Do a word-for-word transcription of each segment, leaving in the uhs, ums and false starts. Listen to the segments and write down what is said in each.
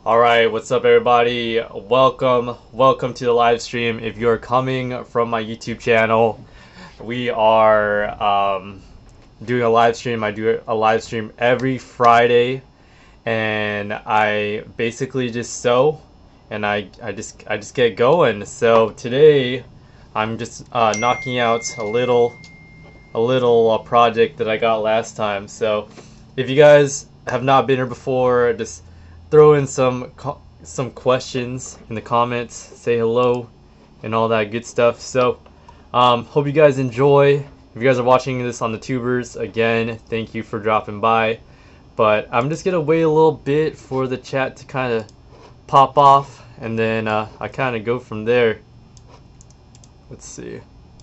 Alright, what's up everybody? Welcome, welcome to the live stream. If you're coming from my YouTube channel, we are um, doing a live stream. I do a live stream every Friday, and I basically just sew, and I, I just I just get going. So today, I'm just uh, knocking out a little a little uh, project that I got last time. So if you guys have not been here before, just throw in some some questions in the comments, say hello, and all that good stuff. So, um, hope you guys enjoy. If you guys are watching this on the tubers, again, thank you for dropping by. But I'm just gonna wait a little bit for the chat to kind of pop off, and then uh, I kind of go from there. Let's see.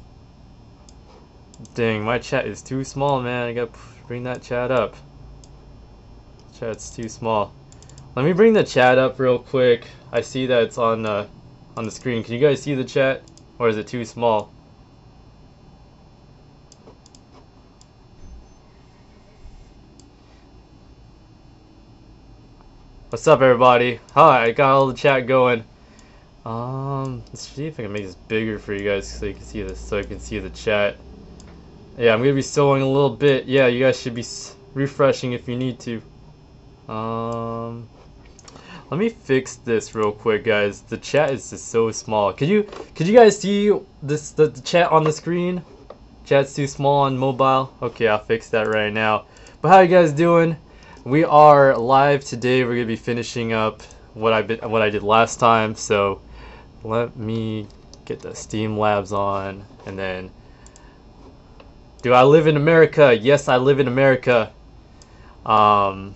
Dang, my chat is too small, man. I gotta bring that chat up. Chat's too small. Let me bring the chat up real quick. I see that it's on uh, on the screen. Can you guys see the chat, or is it too small? What's up, everybody? Hi, I got all the chat going. Um, let's see if I can make this bigger for you guys so you can see this, so you can see the chat. Yeah, I'm gonna be sewing a little bit. Yeah, you guys should be refreshing if you need to. Um. Let me fix this real quick, guys. The chat is just so small. Could you could you guys see this the, the chat on the screen? Chat's too small on mobile. Okay, I'll fix that right now. But how you guys doing? We are live today. We're gonna be finishing up what I been what I did last time. So let me get the Steam Labs on, and then. Do I live in America? Yes, I live in America. Um.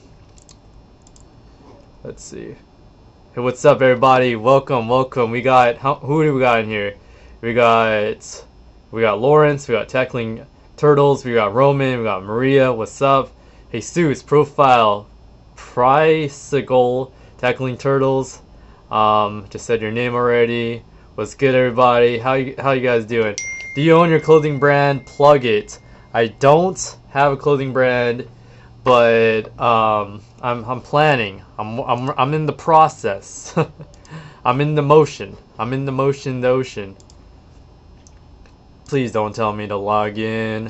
Let's see. Hey, what's up, everybody? Welcome, welcome. We got how, who do we got in here? We got we got Lawrence. We got Tackling Turtles. We got Roman. We got Maria. What's up? Jesus, Profile, Priceable, Tackling Turtles. Um, just said your name already. What's good, everybody? How you how you guys doing? Do you own your clothing brand? Plug it. I don't have a clothing brand, but um. I'm I'm planning. I'm I'm I'm in the process. I'm in the motion. I'm in the motion, the ocean. Please don't tell me to log in.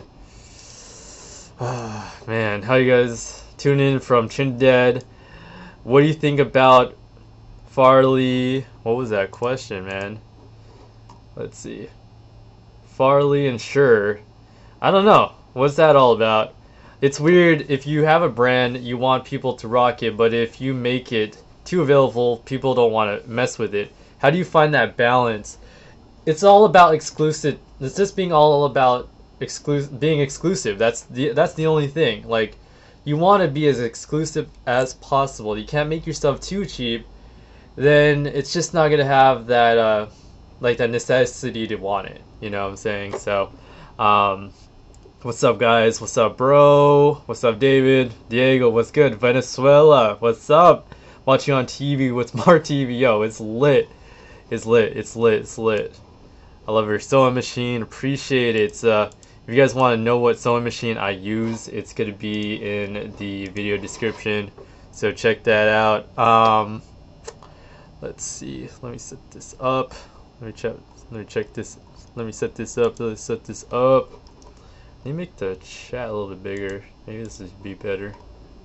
Man, how you guys tune in from Trinidad? What do you think about Farley? What was that question, man? Let's see. Farley and Sure. I don't know. What's that all about? It's weird, if you have a brand, you want people to rock it, but if you make it too available, people don't want to mess with it. How do you find that balance? It's all about exclusive. It's just being all about exclusive, being exclusive. That's the that's the only thing. Like, you want to be as exclusive as possible. You can't make your stuff too cheap. Then it's just not gonna have that uh, like that necessity to want it. You know what I'm saying? So. Um, What's up, guys? What's up, bro? What's up, David? Diego, what's good? Venezuela, what's up? Watching on T V with Smart T V. Yo, it's lit. It's lit. It's lit. It's lit. I love your sewing machine. Appreciate it. Uh, if you guys want to know what sewing machine I use, it's going to be in the video description. So check that out. Um, let's see. Let me set this up. Let me check. Let me check this. Let me set this up. Let's set this up. Let me make the chat a little bit bigger. Maybe this would be better.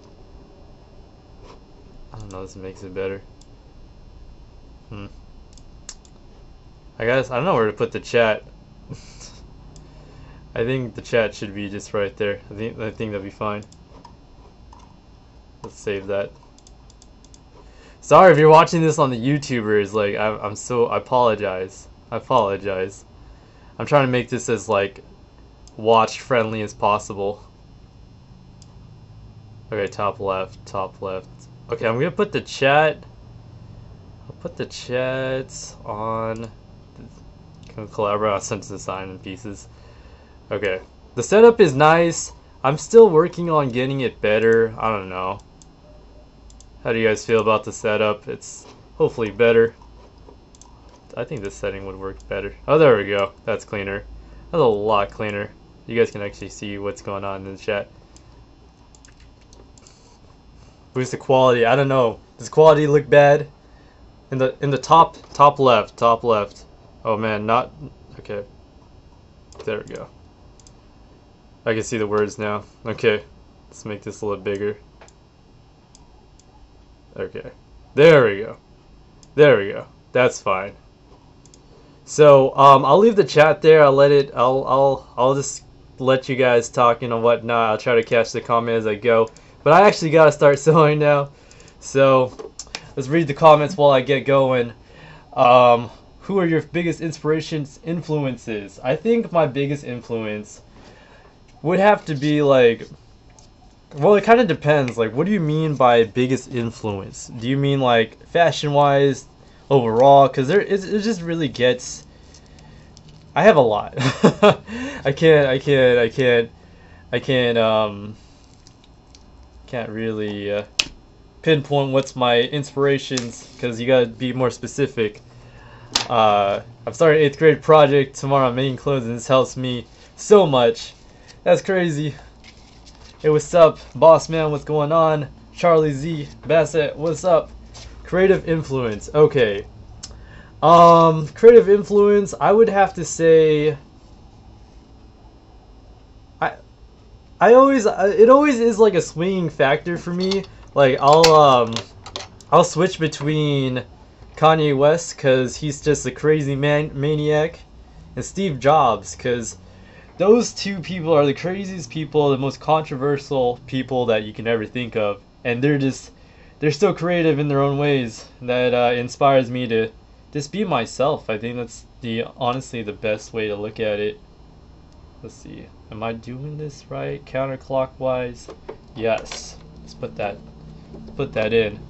I don't know, this makes it better. Hmm. I guess, I don't know where to put the chat. I think the chat should be just right there. I think, I think that'll be fine. Let's save that. Sorry if you're watching this on the YouTubers, like, I'm, I'm so, I apologize. I apologize. I'm trying to make this as, like, watch friendly as possible. Okay, top left, top left. Okay, I'm gonna put the chat. I'll put the chat on. Can we collaborate on sentence design in pieces? Okay, the setup is nice. I'm still working on getting it better. I don't know. How do you guys feel about the setup? It's hopefully better. I think this setting would work better. Oh, there we go. That's cleaner. That's a lot cleaner. You guys can actually see what's going on in the chat. Boost the quality. I don't know. Does quality look bad? In the in the top top left, top left. Oh man, not okay. There we go. I can see the words now. Okay. Let's make this a little bigger. Okay. There we go. There we go. That's fine. So, um I'll leave the chat there. I'll let it I'll I'll I'll just let you guys talking and whatnot. I'll try to catch the comment as I go. But I actually gotta start sewing now. So let's read the comments while I get going. Um, who are your biggest inspirations, influences? I think my biggest influence would have to be like, well, it kind of depends. Like, what do you mean by biggest influence? Do you mean like fashion-wise, overall? Because there, it, it just really gets. I have a lot. I can't. I can't. I can't. I can't. Um. Can't really. Uh, pinpoint what's my inspirations, because you gotta be more specific. uh, I'm starting an eighth grade project tomorrow. I'm making clothes and this helps me so much. That's crazy. Hey, what's up, boss man? What's going on? Charlie Z Bassett, what's up? Creative influence. Okay, um creative influence, I would have to say I I always it always is like a swinging factor for me. Like, I'll um, I'll switch between Kanye West, because he's just a crazy man maniac, and Steve Jobs, because those two people are the craziest people, the most controversial people that you can ever think of, and they're just they're so creative in their own ways that uh, inspires me to just be myself. I think that's the honestly the best way to look at it. Let's see, am I doing this right? Counterclockwise, yes. Let's put that. Put that in.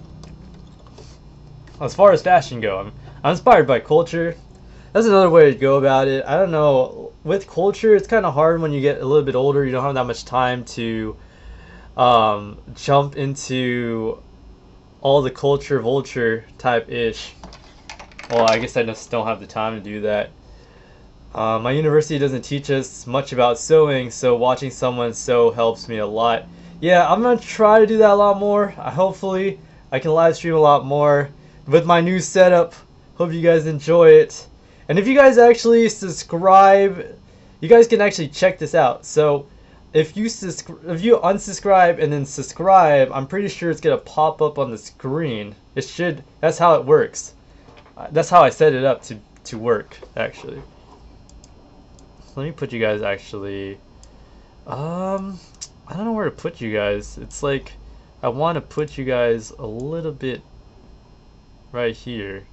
As far as fashion go, I'm, I'm inspired by culture. That's another way to go about it. I don't know. With culture, it's kind of hard when you get a little bit older. You don't have that much time to um, jump into all the culture vulture type ish. Well, I guess I just don't have the time to do that. Uh, my university doesn't teach us much about sewing, so watching someone sew helps me a lot. Yeah, I'm gonna try to do that a lot more. I, hopefully, I can live stream a lot more with my new setup. Hope you guys enjoy it. And if you guys actually subscribe, you guys can actually check this out. So, if you if you unsubscribe and then subscribe, I'm pretty sure it's gonna pop up on the screen. It should. That's how it works. That's how I set it up to to work. Actually, let me put you guys actually. Um. I don't know where to put you guys. It's like I want to put you guys a little bit right here.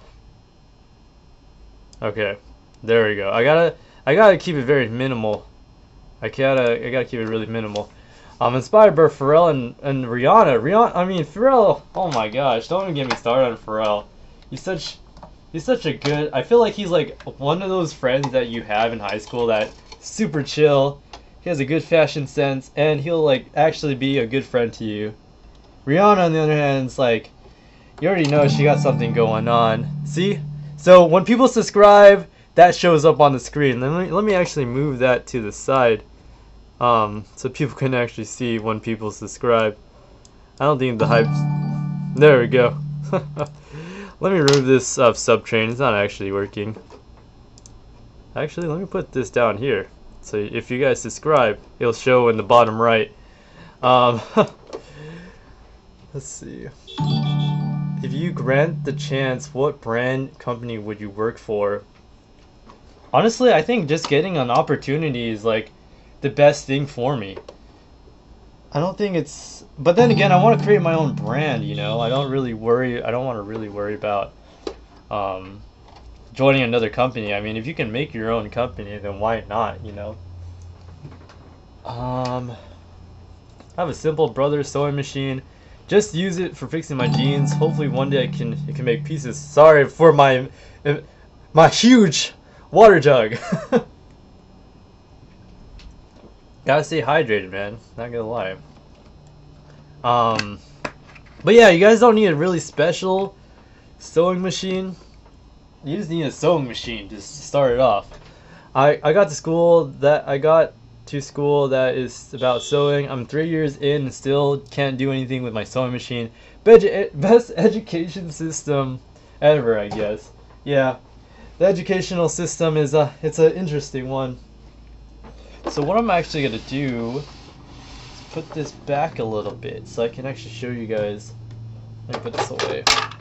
Okay, there we go. I gotta I gotta keep it very minimal. I gotta I gotta keep it really minimal. I'm inspired by Pharrell and, and Rihanna. Rihanna, I mean Pharrell. Oh my gosh! Don't even get me started on Pharrell. He's such he's such a good. I feel like he's like one of those friends that you have in high school that super chill. He has a good fashion sense, and he'll like actually be a good friend to you. Rihanna, on the other hand, is like, you already know she got something going on. See? So when people subscribe, that shows up on the screen. Let me let me actually move that to the side, um, so people can actually see when people subscribe. I don't think the hype. There we go. Let me remove this uh, subtrain. It's not actually working. Actually, let me put this down here. So if you guys subscribe, it'll show in the bottom right. Um, let's see. If you grant the chance, what brand company would you work for? Honestly, I think just getting an opportunity is like the best thing for me. I don't think it's... But then again, I want to create my own brand, you know? I don't really worry... I don't want to really worry about... Um, joining another company. I mean, if you can make your own company, then why not, you know? Um, I have a simple brother sewing machine. Just use it for fixing my jeans. Hopefully one day I can it can make pieces. Sorry for my my huge water jug. Gotta stay hydrated, man. Not gonna lie. Um, but yeah, you guys don't need a really special sewing machine. You just need a sewing machine to start it off. I, I got to school that I got to school that is about sewing. I'm three years in and still can't do anything with my sewing machine. Best, best education system ever, I guess. Yeah, the educational system is a it's an interesting one. So what I'm actually gonna do is put this back a little bit so I can actually show you guys. Let me put this away.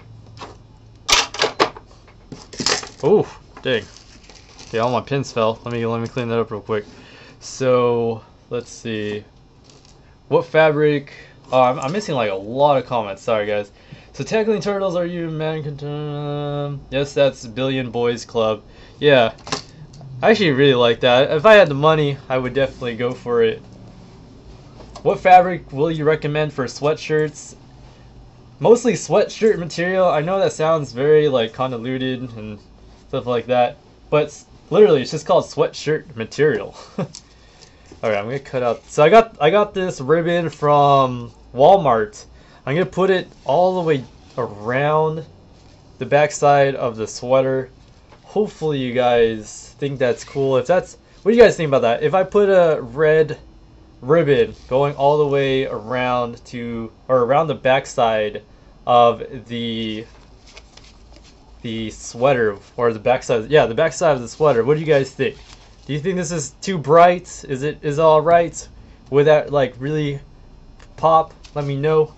Oh, dang. Okay, all my pins fell. Let me let me clean that up real quick. So let's see. What fabric? Oh, I'm, I'm missing like a lot of comments. Sorry, guys. So tackling turtles, are you man? Um, yes, that's Billion Boys Club. Yeah, I actually really like that. If I had the money, I would definitely go for it. What fabric will you recommend for sweatshirts? Mostly sweatshirt material. I know that sounds very like convoluted and stuff like that, but literally it's just called sweatshirt material. Alright, I'm gonna cut out. So I got I got this ribbon from Walmart. I'm gonna put it all the way around the backside of the sweater. Hopefully you guys think that's cool. If that's, what do you guys think about that? If I put a red ribbon going all the way around to, or around the backside of the the sweater, or the backside, yeah, the backside of the sweater, what do you guys think? Do you think this is too bright? Is it is it all right? Would that like really pop? Let me know.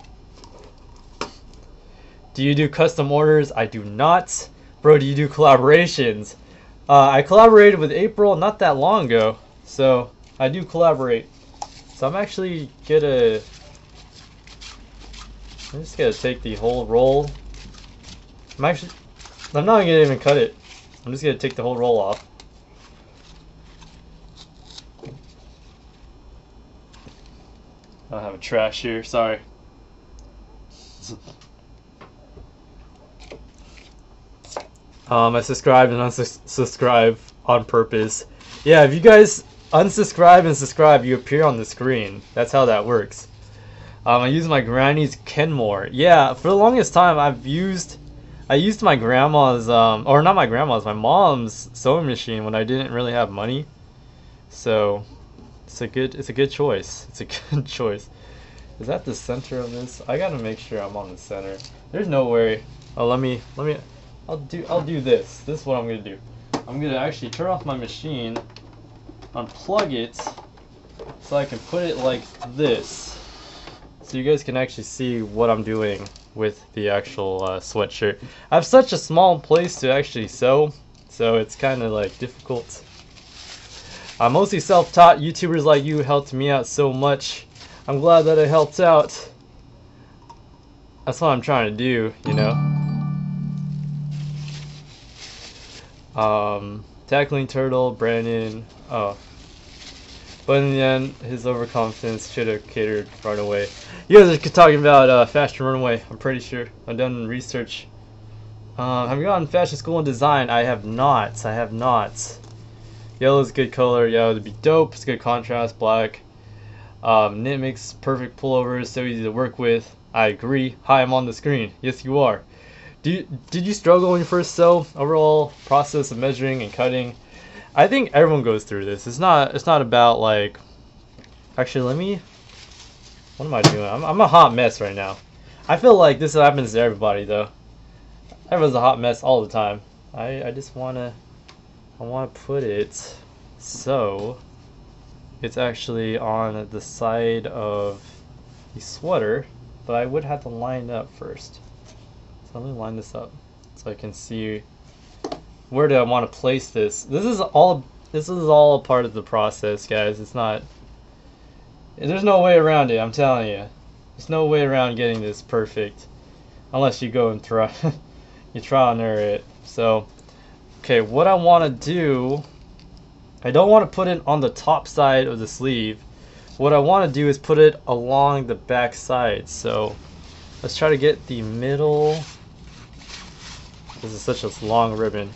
Do you do custom orders? I do not. Bro, do you do collaborations? Uh, I collaborated with April not that long ago, so I do collaborate. So I'm actually gonna, I'm just gonna take the whole roll. I'm actually, I'm not gonna even cut it. I'm just gonna take the whole roll off. I have a trash here, sorry. Um, I subscribed and unsubscribe on purpose. Yeah, if you guys unsubscribe and subscribe, you appear on the screen. That's how that works. Um, I use my granny's Kenmore. Yeah, for the longest time I've used, I used my grandma's, um, or not my grandma's, my mom's sewing machine when I didn't really have money. So it's a good, it's a good choice. It's a good choice. Is that the center of this? I gotta make sure I'm on the center. There's no way. Oh, let me, let me. I'll do I'll do this. This is what I'm gonna do. I'm gonna actually turn off my machine, unplug it, so I can put it like this, so you guys can actually see what I'm doing with the actual uh, sweatshirt. I have such a small place to actually sew, so it's kind of like difficult. I'm mostly self-taught. YouTubers like you helped me out so much. I'm glad that I helped out. That's what I'm trying to do, you know. Um, tackling turtle, Brandon. Oh, but in the end, his overconfidence should have catered runaway. You guys are talking about uh, fashion runaway. I'm pretty sure. I've done research. Uh, have you gone fashion school and design? I have not. I have not. Yellow is a good color. Yellow would be dope. It's good contrast. Black. Um, knit makes perfect pullovers. So easy to work with. I agree. Hi, I'm on the screen. Yes, you are. Do you, did you struggle when you first sew? Overall process of measuring and cutting. I think everyone goes through this. It's not. It's not about like. Actually, let me. What am I doing? I'm, I'm a hot mess right now. I feel like this happens to everybody though. Everyone's a hot mess all the time. I I just wanna. I wanna put it so it's actually on the side of the sweater, but I would have to line it up first. So let me line this up so I can see where do I want to place this. This is all this is all a part of the process, guys. It's not, there's no way around it, I'm telling you. There's no way around getting this perfect unless you go and try you try and error it. So okay, what I want to do, I don't want to put it on the top side of the sleeve. What I want to do is put it along the back side. So let's try to get the middle. This is such a long ribbon.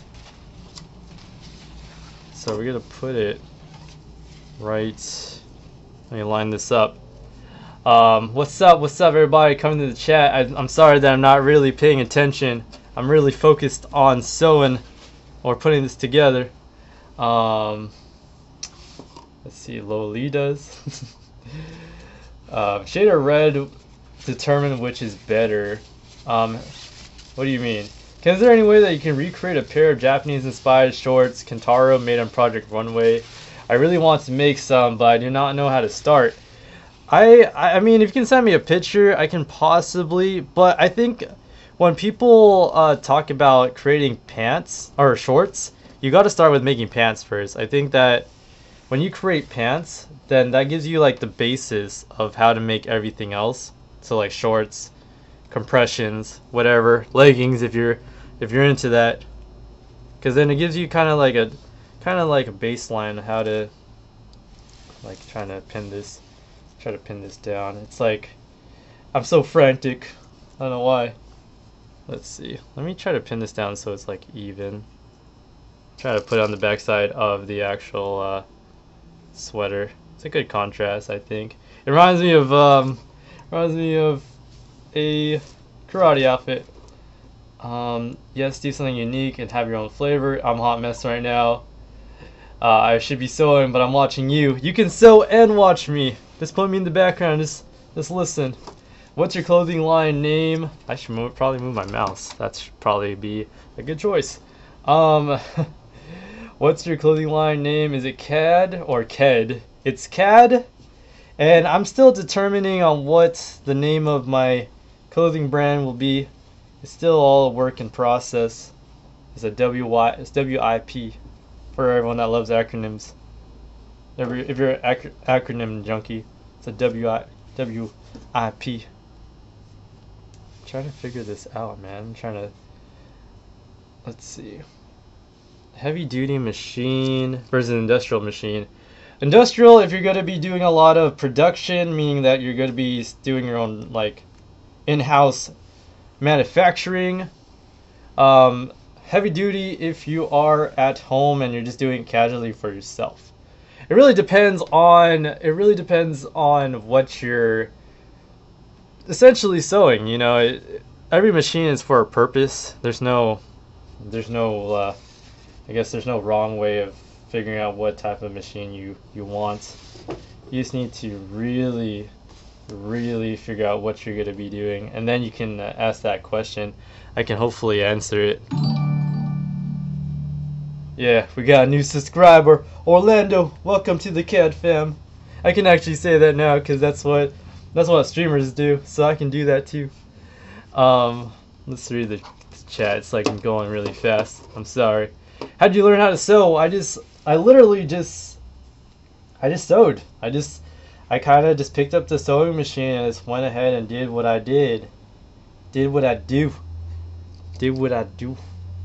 So we're gonna put it right. Let me line this up. Um, what's up? What's up, everybody coming to the chat? I, I'm sorry that I'm not really paying attention. I'm really focused on sewing or putting this together. Um, Let's see, Lolitas. uh, shade of red determine which is better. Um, what do you mean? Is there any way that you can recreate a pair of Japanese-inspired shorts, Kentaro made on Project Runway? I really want to make some, but I do not know how to start. I I mean, if you can send me a picture, I can possibly, but I think when people uh, talk about creating pants or shorts, you got to start with making pants first. I think that when you create pants, then that gives you like the basis of how to make everything else. So like shorts, compressions, whatever, leggings if you're if you're into that, because then it gives you kind of like a kind of like a baseline of how to, like, trying to pin this try to pin this down. It's like I'm so frantic, I don't know why. Let's see, let me try to pin this down so it's like even. Try to put it on the backside of the actual uh, sweater. It's a good contrast, I think. It reminds me of um reminds me of a karate outfit. Um, yes, do something unique and have your own flavor. I'm a hot mess right now. Uh, I should be sewing, but I'm watching you. You can sew and watch me. Just put me in the background. Just, just listen. What's your clothing line name? I should move, probably move my mouse. That should probably be a good choice. Um, what's your clothing line name? Is it C A D or K E D? It's C A D, and I'm still determining on what the name of my clothing brand will be. It's still all a work in process. It's a W Y. It's W I P for everyone that loves acronyms. If you're, if you're an ac acronym junkie, it's a W I W I P. I'm trying to figure this out, man. I'm trying to. Let's see. Heavy duty machine versus industrial machine. Industrial, if you're going to be doing a lot of production, meaning that you're going to be doing your own like in-house manufacturing. Um, heavy duty if you are at home and you're just doing it casually for yourself. It really depends on it really depends on what you're essentially sewing. You know, it, every machine is for a purpose. There's no there's no uh, I guess there's no wrong way of figuring out what type of machine you you want. You just need to really really figure out what you're going to be doing, and then you can uh, ask that question. I can hopefully answer it. Yeah, we got a new subscriber, Orlando. Welcome to the C A D fam. I can actually say that now because that's what that's what streamers do, so I can do that too. Um, let's read the chat. It's like I'm going really fast. I'm sorry. How'd you learn how to sew? I just, I literally just, I just sewed. I just. I kind of just picked up the sewing machine and just went ahead and did what I did. Did what I do. Did what I do.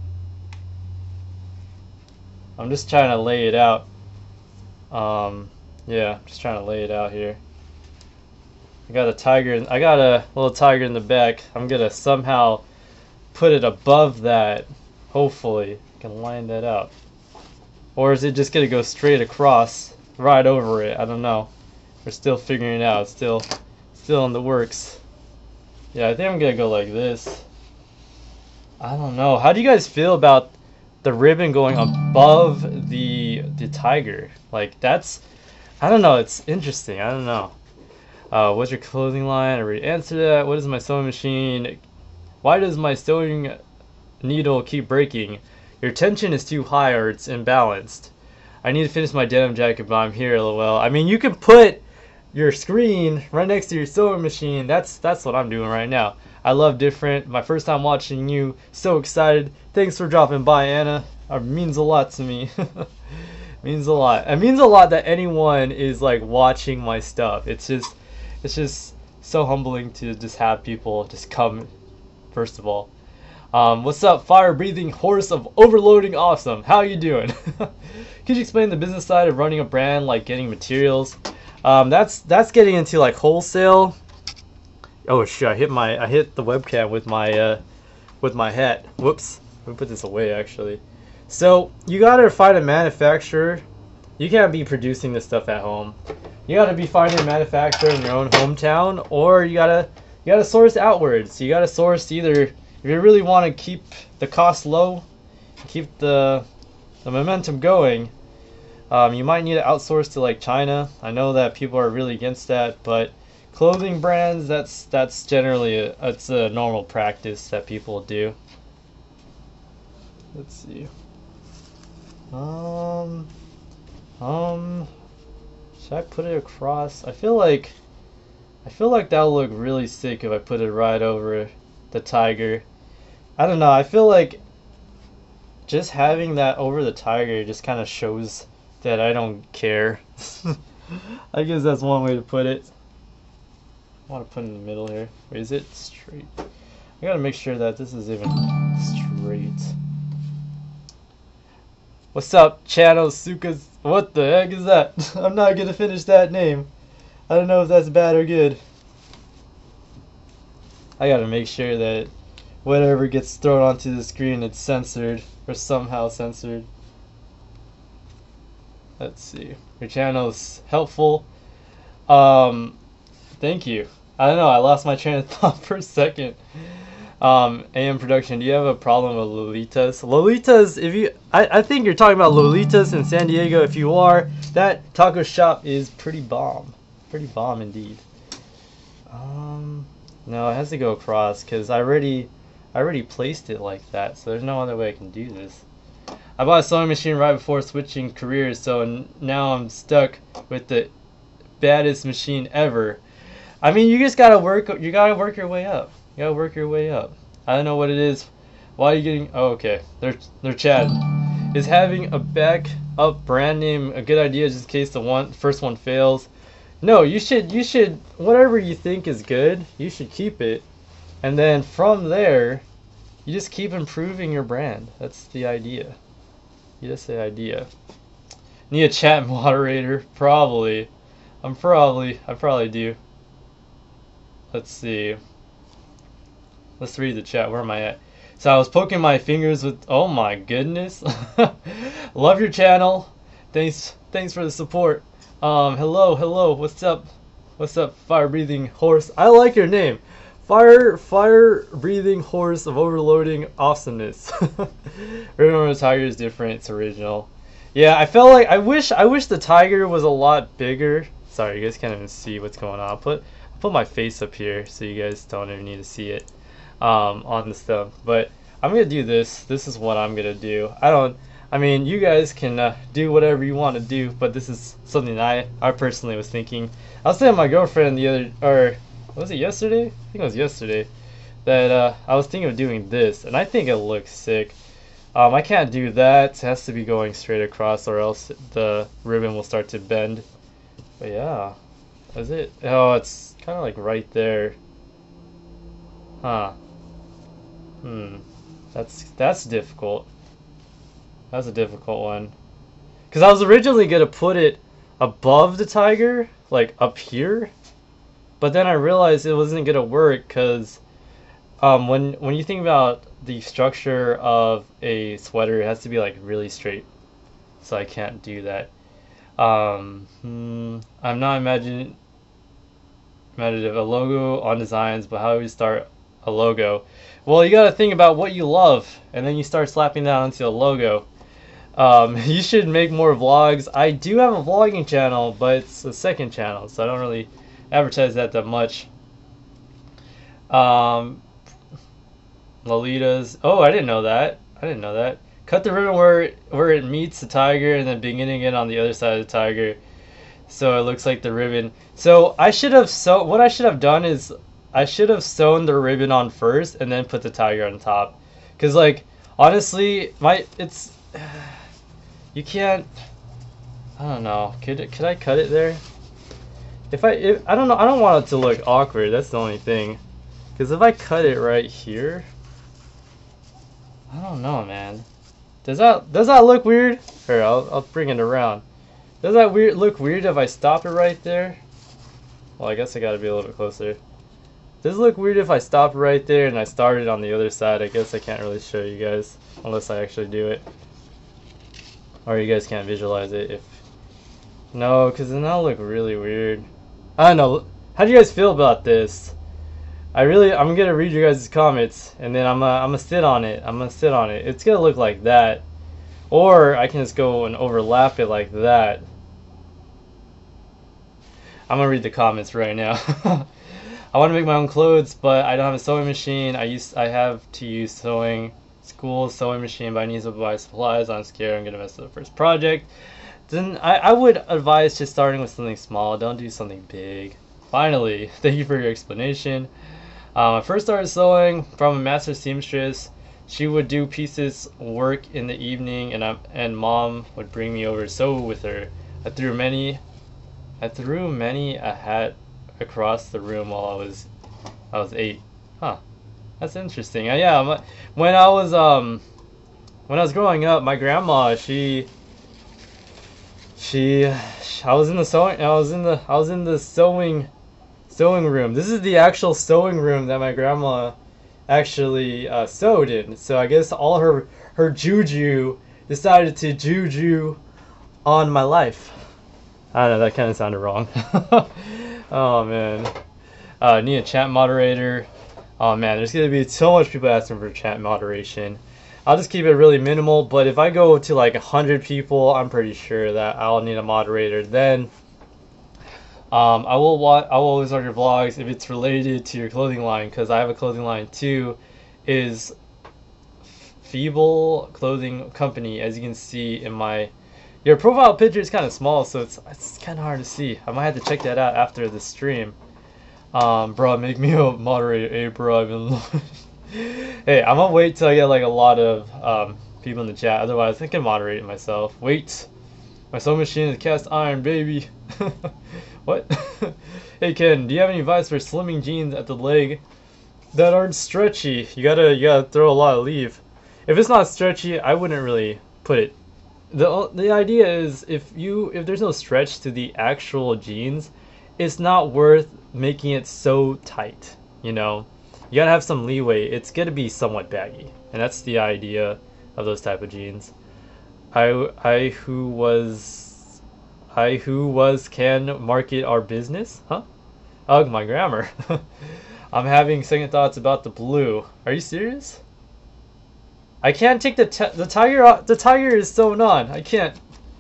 I'm just trying to lay it out. Um, yeah, just trying to lay it out here. I got a tiger. I got a little tiger in the back. I'm gonna somehow put it above that. Hopefully, I can line that out. Or is it just gonna go straight across, right over it? I don't know. We're still figuring it out. Still, still in the works. Yeah, I think I'm gonna go like this. I don't know. How do you guys feel about the ribbon going above the the tiger? Like that's, I don't know. It's interesting. I don't know. Uh, what's your clothing line? I already answered that. What is my sewing machine? Why does my sewing needle keep breaking? Your tension is too high or it's imbalanced. I need to finish my denim jacket, but I'm here. Lol. I mean, you can put your screen right next to your sewing machine. That's that's what I'm doing right now. I love different. My first time watching you. So excited. Thanks for dropping by, Anna. It means a lot to me. Means a lot. It means a lot that anyone is like watching my stuff. It's just it's just so humbling to just have people just come. First of all, um, what's up, fire breathing horse of overloading awesome? How you doing? Could you explain the business side of running a brand, like getting materials? Um, that's that's getting into like wholesale. Oh shit! I hit my I hit the webcam with my uh, with my hat. Whoops! Let me put this away actually. So you gotta find a manufacturer. You can't be producing this stuff at home. You gotta be finding a manufacturer in your own hometown, or you gotta you gotta source outwards. You gotta source either if you really want to keep the cost low, keep the the momentum going. Um, you might need to outsource to like China. I know that people are really against that, but clothing brands, that's that's generally a, it's a normal practice that people do. Let's see. Um, um, should I put it across? I feel like, I feel like that would look really sick if I put it right over the tiger. I don't know. I feel like just having that over the tiger just kind of shows that I don't care. I guess that's one way to put it. I want to put it in the middle here. Wait, is it straight? I gotta make sure that this is even straight. What's up, Channel Sukas? What the heck is that? I'm not gonna finish that name. I don't know if that's bad or good. I gotta make sure that whatever gets thrown onto the screen, it's censored or somehow censored. Let's see. Your channel is helpful. Um, thank you. I don't know. I lost my train of thought for a second. Um, A M Production, do you have a problem with Lolitas? Lolitas, if you, I, I think you're talking about Lolitas in San Diego. If you are, that taco shop is pretty bomb. Pretty bomb indeed. Um, no, it has to go across because I already, I already placed it like that. So there's no other way I can do this. I bought a sewing machine right before switching careers, so now I'm stuck with the baddest machine ever. I mean, you just gotta work. You gotta work your way up. You gotta work your way up. I don't know what it is. Why are you getting? Oh, okay. They're they're chatting. Is having a backup brand name a good idea just in case the one first one fails? No, you should you should whatever you think is good, you should keep it, and then from there, you just keep improving your brand. That's the idea. You just the idea. Need a chat moderator? Probably. I'm probably I probably do. Let's see. Let's read the chat. Where am I at? So I was poking my fingers with. Oh my goodness! Love your channel. Thanks. Thanks for the support. Um. Hello. Hello. What's up? What's up? Fire breathing horse. I like your name. Fire. Fire breathing horse of overloading awesomeness. Remember, the tiger is different. It's original. Yeah. I felt like I wish. I wish the tiger was a lot bigger. Sorry, you guys can't even see what's going on. I'll put. I'll put my face up here so you guys don't even need to see it. Um, on the stuff, but I'm gonna do this. This is what I'm gonna do. I don't. I mean, you guys can uh, do whatever you want to do, but this is something I I personally was thinking. I was telling my girlfriend the other, or was it yesterday? I think it was yesterday that uh, I was thinking of doing this, and I think it looks sick. Um, I can't do that. It has to be going straight across, or else the ribbon will start to bend. But yeah, is it? Oh, it's kind of like right there. Huh. Hmm, that's that's difficult. That's a difficult one. Cause I was originally gonna put it above the tiger, like up here, but then I realized it wasn't gonna work. Cause um, when when you think about the structure of a sweater, it has to be like really straight. So I can't do that. Um, hmm, I'm not imagining imaginative a logo on designs, but how do we start a logo? Well, you gotta think about what you love, and then you start slapping that onto a logo. Um, you should make more vlogs. I do have a vlogging channel, but it's a second channel, so I don't really advertise that that much. Um, Lolitas. Oh, I didn't know that. I didn't know that. Cut the ribbon where it, where it meets the tiger, and then beginning it on the other side of the tiger, so it looks like the ribbon. So I should have so what I should have done is I should have sewn the ribbon on first and then put the tiger on top. Cause like honestly, my it's you can't. I don't know. Could it, could I cut it there? If I if, I don't know. I don't want it to look awkward. That's the only thing. Cause if I cut it right here, I don't know, man. Does that does that look weird? Here, I'll I'll bring it around. Does that weird look weird if I stop it right there? Well, I guess I gotta be a little bit closer. Does it look weird if I stop right there and I started on the other side? I guess I can't really show you guys unless I actually do it. Or you guys can't visualize it if... No, because then that'll look really weird. I don't know. How do you guys feel about this? I really... I'm going to read your guys' comments and then I'm uh, I'm going to sit on it. I'm going to sit on it. It's going to look like that. Or I can just go and overlap it like that. I'm gonna read the comments right now. I want to make my own clothes, but I don't have a sewing machine. I use I have to use sewing school sewing machine, but I need to buy supplies. I'm scared I'm gonna mess up the first project. Then I, I would advise just starting with something small. Don't do something big. Finally, thank you for your explanation. Um, I first started sewing from a master seamstress. She would do pieces work in the evening, and I, and mom would bring me over to sew with her. I threw many, I threw many a hat across the room while I was, I was eight. Huh, that's interesting. Uh, yeah, my, when I was um, when I was growing up, my grandma she, she, I was in the sewing, I was in the, I was in the sewing, sewing room. This is the actual sewing room that my grandma actually uh, sewed in. So I guess all her her juju decided to juju on my life. I don't know, that kind of sounded wrong. Oh man, uh, need a chat moderator. Oh man, there's gonna be so much people asking for chat moderation. I'll just keep it really minimal, but if I go to like a hundred people, I'm pretty sure that I'll need a moderator. Then um, I will want I will always on your vlogs if it's related to your clothing line, because I have a clothing line too. Is Feeble Clothing Company, as you can see in my your profile picture is kind of small, so it's it's kind of hard to see. I might have to check that out after the stream. Um, bro, make me a moderator, hey bro. I've been hey, I'm gonna wait till I get like a lot of um, people in the chat. Otherwise, I can moderate it myself. Wait, my sewing machine is cast iron, baby. What? Hey Ken, do you have any advice for slimming jeans at the leg that aren't stretchy? You gotta you gotta throw a lot of leave. If it's not stretchy, I wouldn't really put it. the The idea is if you if there's no stretch to the actual jeans, it's not worth making it so tight. You know, you gotta have some leeway. It's gonna be somewhat baggy, and that's the idea of those type of jeans. I I who was I who was can market our business, huh? Ugh, my grammar. I'm having second thoughts about the blue. Are you serious? I can't take the the tiger off. The tiger is sewn on. I can't.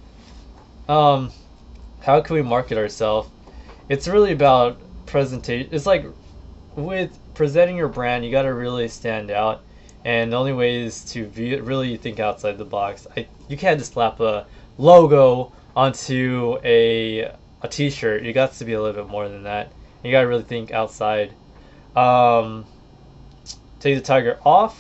Um, how can we market ourselves? It's really about presentation. It's like with presenting your brand, you got to really stand out, and the only way is to view, really think outside the box. I you can't just slap a logo onto a a t-shirt. You got to be a little bit more than that. You got to really think outside. Um, take the tiger off.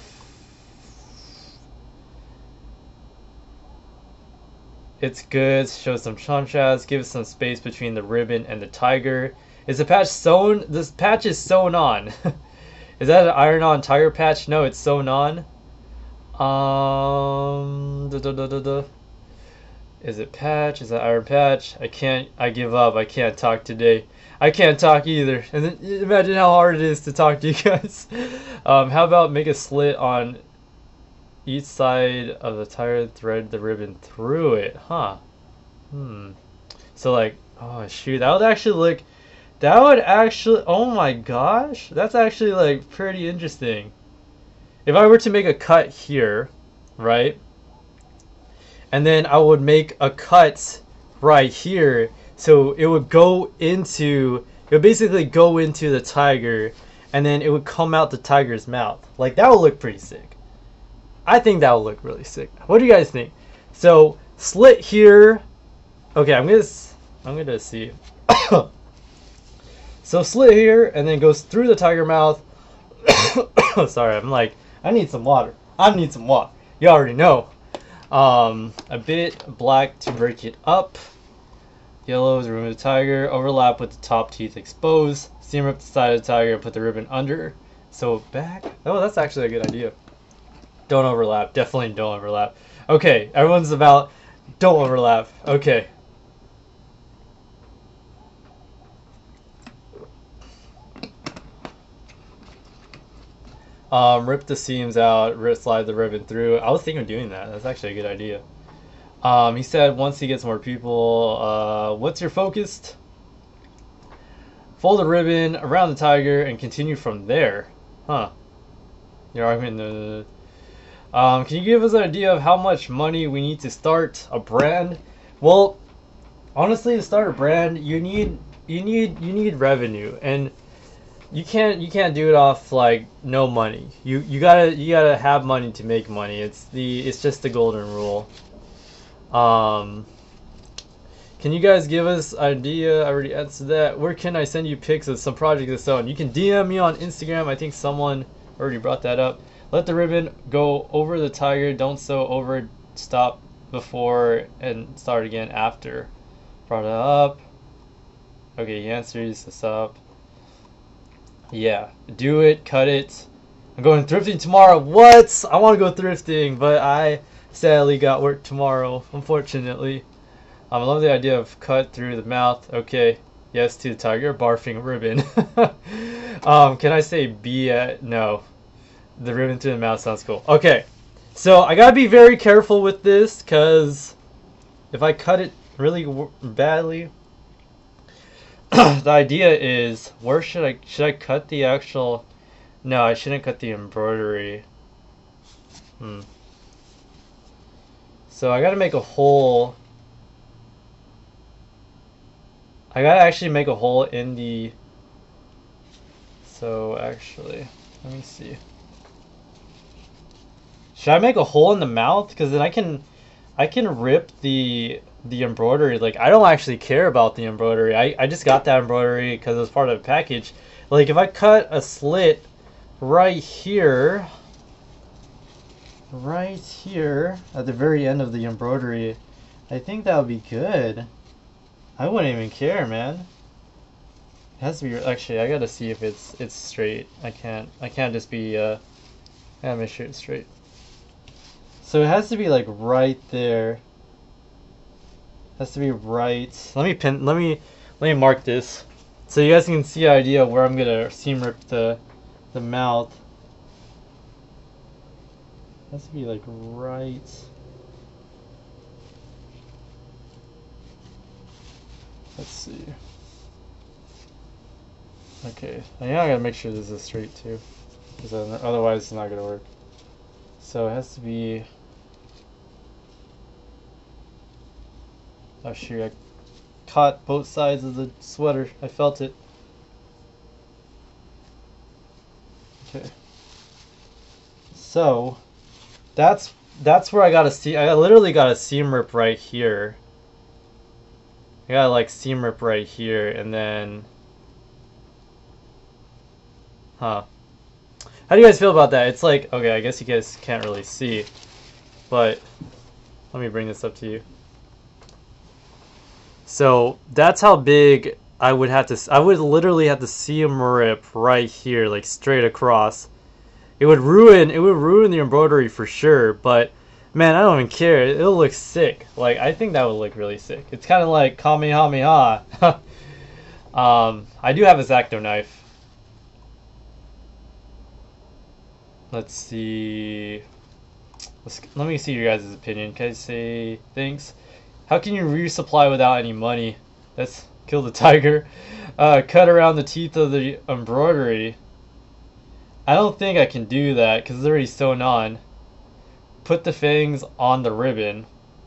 It's good. Show some contrast. Give some space between the ribbon and the tiger. Is the patch sewn? This patch is sewn on. Is that an iron-on tiger patch? No, it's sewn on. Um, da, da, da, da, da. Is it patch? Is that iron patch? I can't. I give up. I can't talk today. I can't talk either. And then imagine how hard it is to talk to you guys. Um, how about make a slit on each side of the tire, thread the ribbon through it, huh? Hmm. So like, oh shoot, that would actually look, that would actually, oh my gosh, that's actually like pretty interesting. If I were to make a cut here, right? And then I would make a cut right here, so it would go into, it would basically go into the tiger, and then it would come out the tiger's mouth. Like that would look pretty sick. I think that would look really sick. What do you guys think? So slit here. Okay, I'm gonna I'm gonna see. So slit here and then goes through the tiger mouth. Sorry, I'm like I need some water. I need some water. You already know. Um, a bit black to break it up. Yellow is remove the tiger. Overlap with the top teeth exposed. Seam up the side of the tiger and put the ribbon under. So back. Oh, that's actually a good idea. Don't overlap. Definitely don't overlap. Okay, everyone's about don't overlap. Okay. Um, rip the seams out, rip, slide the ribbon through. I was thinking of doing that. That's actually a good idea. Um, he said once he gets more people, uh, what's your focus? Fold the ribbon around the tiger and continue from there. Huh. Your argument... Uh, Um, can you give us an idea of how much money we need to start a brand? Well, honestly, to start a brand, you need you need you need revenue, and you can't you can't do it off like no money. You you gotta you gotta have money to make money. It's the it's just the golden rule. Um, can you guys give us idea? I already answered that. Where can I send you pics of some projects to sew? And you can D M me on Instagram. I think someone already brought that up. Let the ribbon go over the tiger. Don't sew over. Stop before and start again after. Brought it up. Okay, he answers this up. Yeah, do it, cut it. I'm going thrifting tomorrow. What? I want to go thrifting, but I sadly got work tomorrow, unfortunately. Um, I love the idea of cut through the mouth. Okay, yes to the tiger, barfing ribbon. um, can I say B at? No. The ribbon through the mouth sounds cool. Okay, so I gotta be very careful with this, because if I cut it really w badly, the idea is, where should I, should I cut the actual, no, I shouldn't cut the embroidery. Hmm. So I gotta make a hole. I gotta actually make a hole in the, so actually, let me see. Should I make a hole in the mouth? Because then I can, I can rip the the embroidery. Like, I don't actually care about the embroidery. I, I just got that embroidery because it was part of the package. Like, if I cut a slit right here, right here at the very end of the embroidery, I think that would be good. I wouldn't even care, man. It has to be, actually, I gotta see if it's it's straight. I can't, I can't just be, uh, I gotta make sure it's straight. So it has to be like right there. It has to be right. Let me pin. Let me let me mark this so you guys can see an idea where I'm gonna seam rip the the mouth. It has to be like right. Let's see. Okay, now I gotta make sure this is straight too, because otherwise it's not gonna work. So it has to be. Oh shoot, I caught both sides of the sweater. I felt it. Okay. So that's that's where I gotta see I literally got a seam rip right here. I gotta like seam rip right here, and then Huh. How do you guys feel about that? It's like, okay, I guess you guys can't really see, but let me bring this up to you. So that's how big I would have to, I would literally have to seam rip right here, like straight across. It would ruin, it would ruin the embroidery for sure, but man, I don't even care. It'll look sick. Like, I think that would look really sick. It's kind of like Kamehameha. um, I do have a X-Acto knife. Let's see. Let's, let me see your guys' opinion. Can I say thanks? How can you resupply without any money? Let's kill the tiger. Uh, cut around the teeth of the embroidery. I don't think I can do that because it's already sewn on. Put the fangs on the ribbon.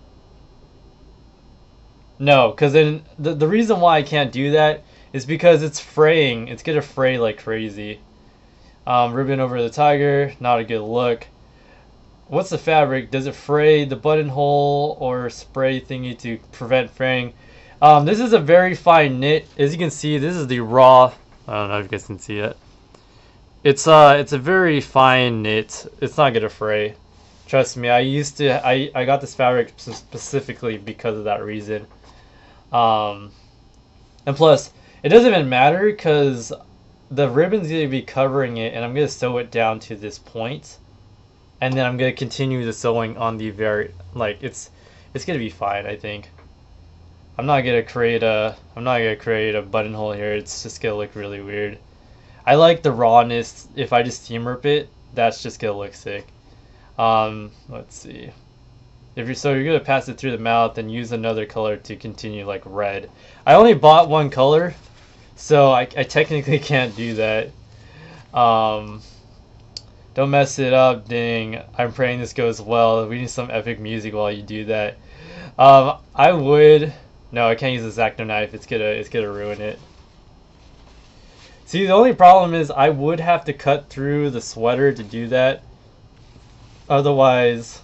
No, because then the, the reason why I can't do that is because it's fraying. It's gonna fray like crazy. Um, ribbon over the tiger, not a good look. What's the fabric? Does it fray the buttonhole or spray thingy to prevent fraying? Um, this is a very fine knit. As you can see, this is the raw. I don't know if you guys can see it. It's uh, it's a very fine knit. It's not gonna fray. Trust me. I used to. I I got this fabric specifically because of that reason. Um, and plus, it doesn't even matter because the ribbon's gonna be covering it, and I'm gonna sew it down to this point. And then I'm gonna continue the sewing on the very, like, it's it's gonna be fine, I think. I'm not gonna create a I'm not gonna create a buttonhole here. It's just gonna look really weird. I like the rawness. If I just seam rip it, that's just gonna look sick. Um, let's see. If you're so you're gonna pass it through the mouth and use another color to continue, like red. I only bought one color, so I, I technically can't do that. Um. Don't mess it up, dang. I'm praying this goes well. We need some epic music while you do that. Um, I would... No, I can't use a Zacto knife. It's gonna, it's gonna ruin it. See, the only problem is I would have to cut through the sweater to do that. Otherwise,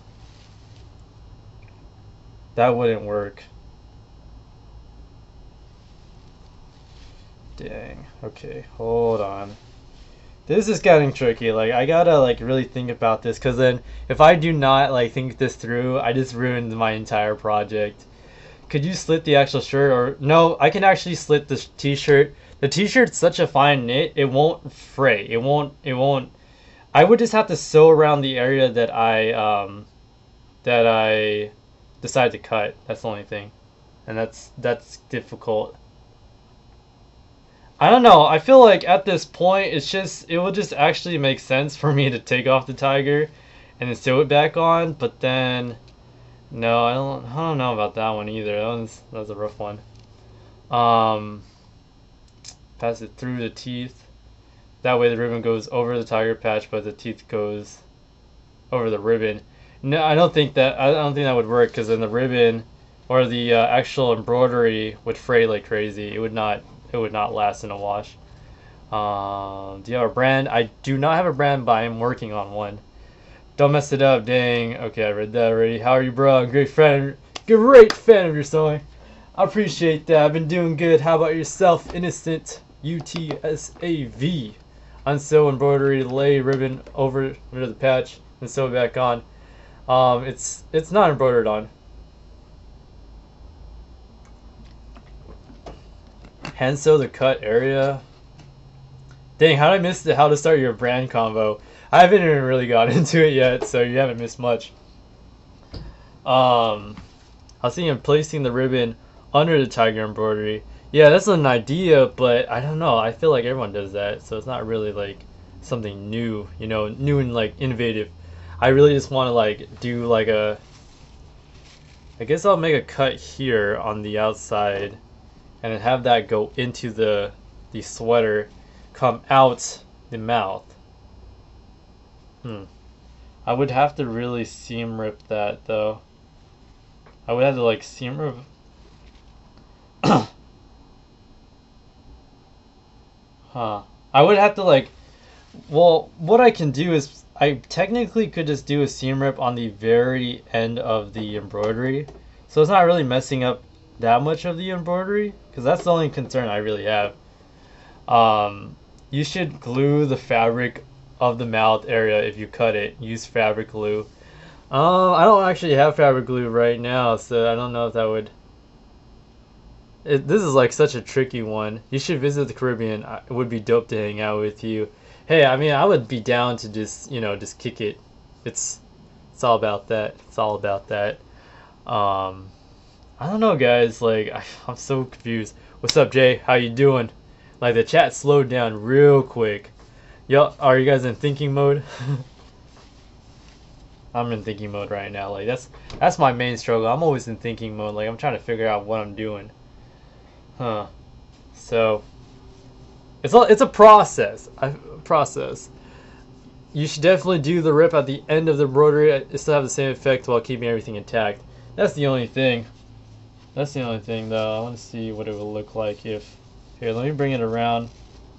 that wouldn't work. Dang. Okay, hold on. This is getting tricky. Like, I gotta like really think about this, because then if I do not like think this through, I just ruined my entire project. Could you slit the actual shirt? Or no, I can actually slit the t-shirt. The t-shirt's such a fine knit, it won't fray. It won't. It won't. I would just have to sew around the area that I um that I decide to cut. That's the only thing, and that's that's difficult. I don't know. I feel like at this point, it's just it will just actually make sense for me to take off the tiger and then sew it back on. But then, no, I don't. I don't know about that one either. That one's that's a rough one. Um, pass it through the teeth. That way, the ribbon goes over the tiger patch, but the teeth goes over the ribbon. No, I don't think that. I don't think that would work, because then the ribbon or the uh, actual embroidery would fray like crazy. It would not. It would not last in a wash. Um, do you have a brand? I do not have a brand, but I am working on one. Don't mess it up, dang. Okay, I read that already. How are you, bro? I'm a great fan. Great fan of your sewing. I appreciate that. I've been doing good. How about yourself? Innocent U T S A V. Unsew embroidery, lay ribbon over under the patch, and sew it back on. Um, it's it's not embroidered on. Hand sew the cut area. Dang, how did I miss the how to start your brand combo? I haven't even really got into it yet, so you haven't missed much. Um, I was thinking of placing the ribbon under the tiger embroidery. Yeah, that's an idea, but I don't know. I feel like everyone does that, so it's not really like something new, you know, new and like innovative. I really just want to like do like a. I guess I'll make a cut here on the outside, and then have that go into the the sweater, come out the mouth. Hmm. I would have to really seam rip that though. I would have to like seam rip. Huh. I would have to like. Well, what I can do is I technically could just do a seam rip on the very end of the embroidery, so it's not really messing up that much of the embroidery, because that's the only concern I really have. Um, you should glue the fabric of the mouth area if you cut it. Use fabric glue. Um, I don't actually have fabric glue right now, so I don't know if that would. It, this is like such a tricky one. You should visit the Caribbean. It would be dope to hang out with you. Hey, I mean, I would be down to just, you know, just kick it. It's, it's all about that. It's all about that. Um, I don't know, guys. Like, I, I'm so confused. What's up, Jay? How you doing? Like, the chat slowed down real quick. Yo, are you guys in thinking mode? I'm in thinking mode right now. Like, that's that's my main struggle. I'm always in thinking mode. Like, I'm trying to figure out what I'm doing. Huh. So, it's a, it's a process. A process. You should definitely do the rip at the end of the embroidery. It still have the same effect while keeping everything intact. That's the only thing. That's the only thing, though. I want to see what it will look like if... Here, let me bring it around.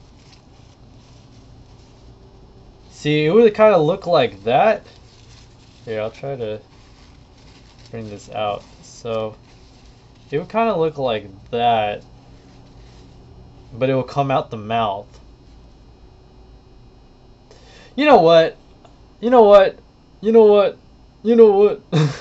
See, it would kind of look like that. Here, I'll try to bring this out. So, it would kind of look like that, but it will come out the mouth. You know what? You know what? You know what? You know what?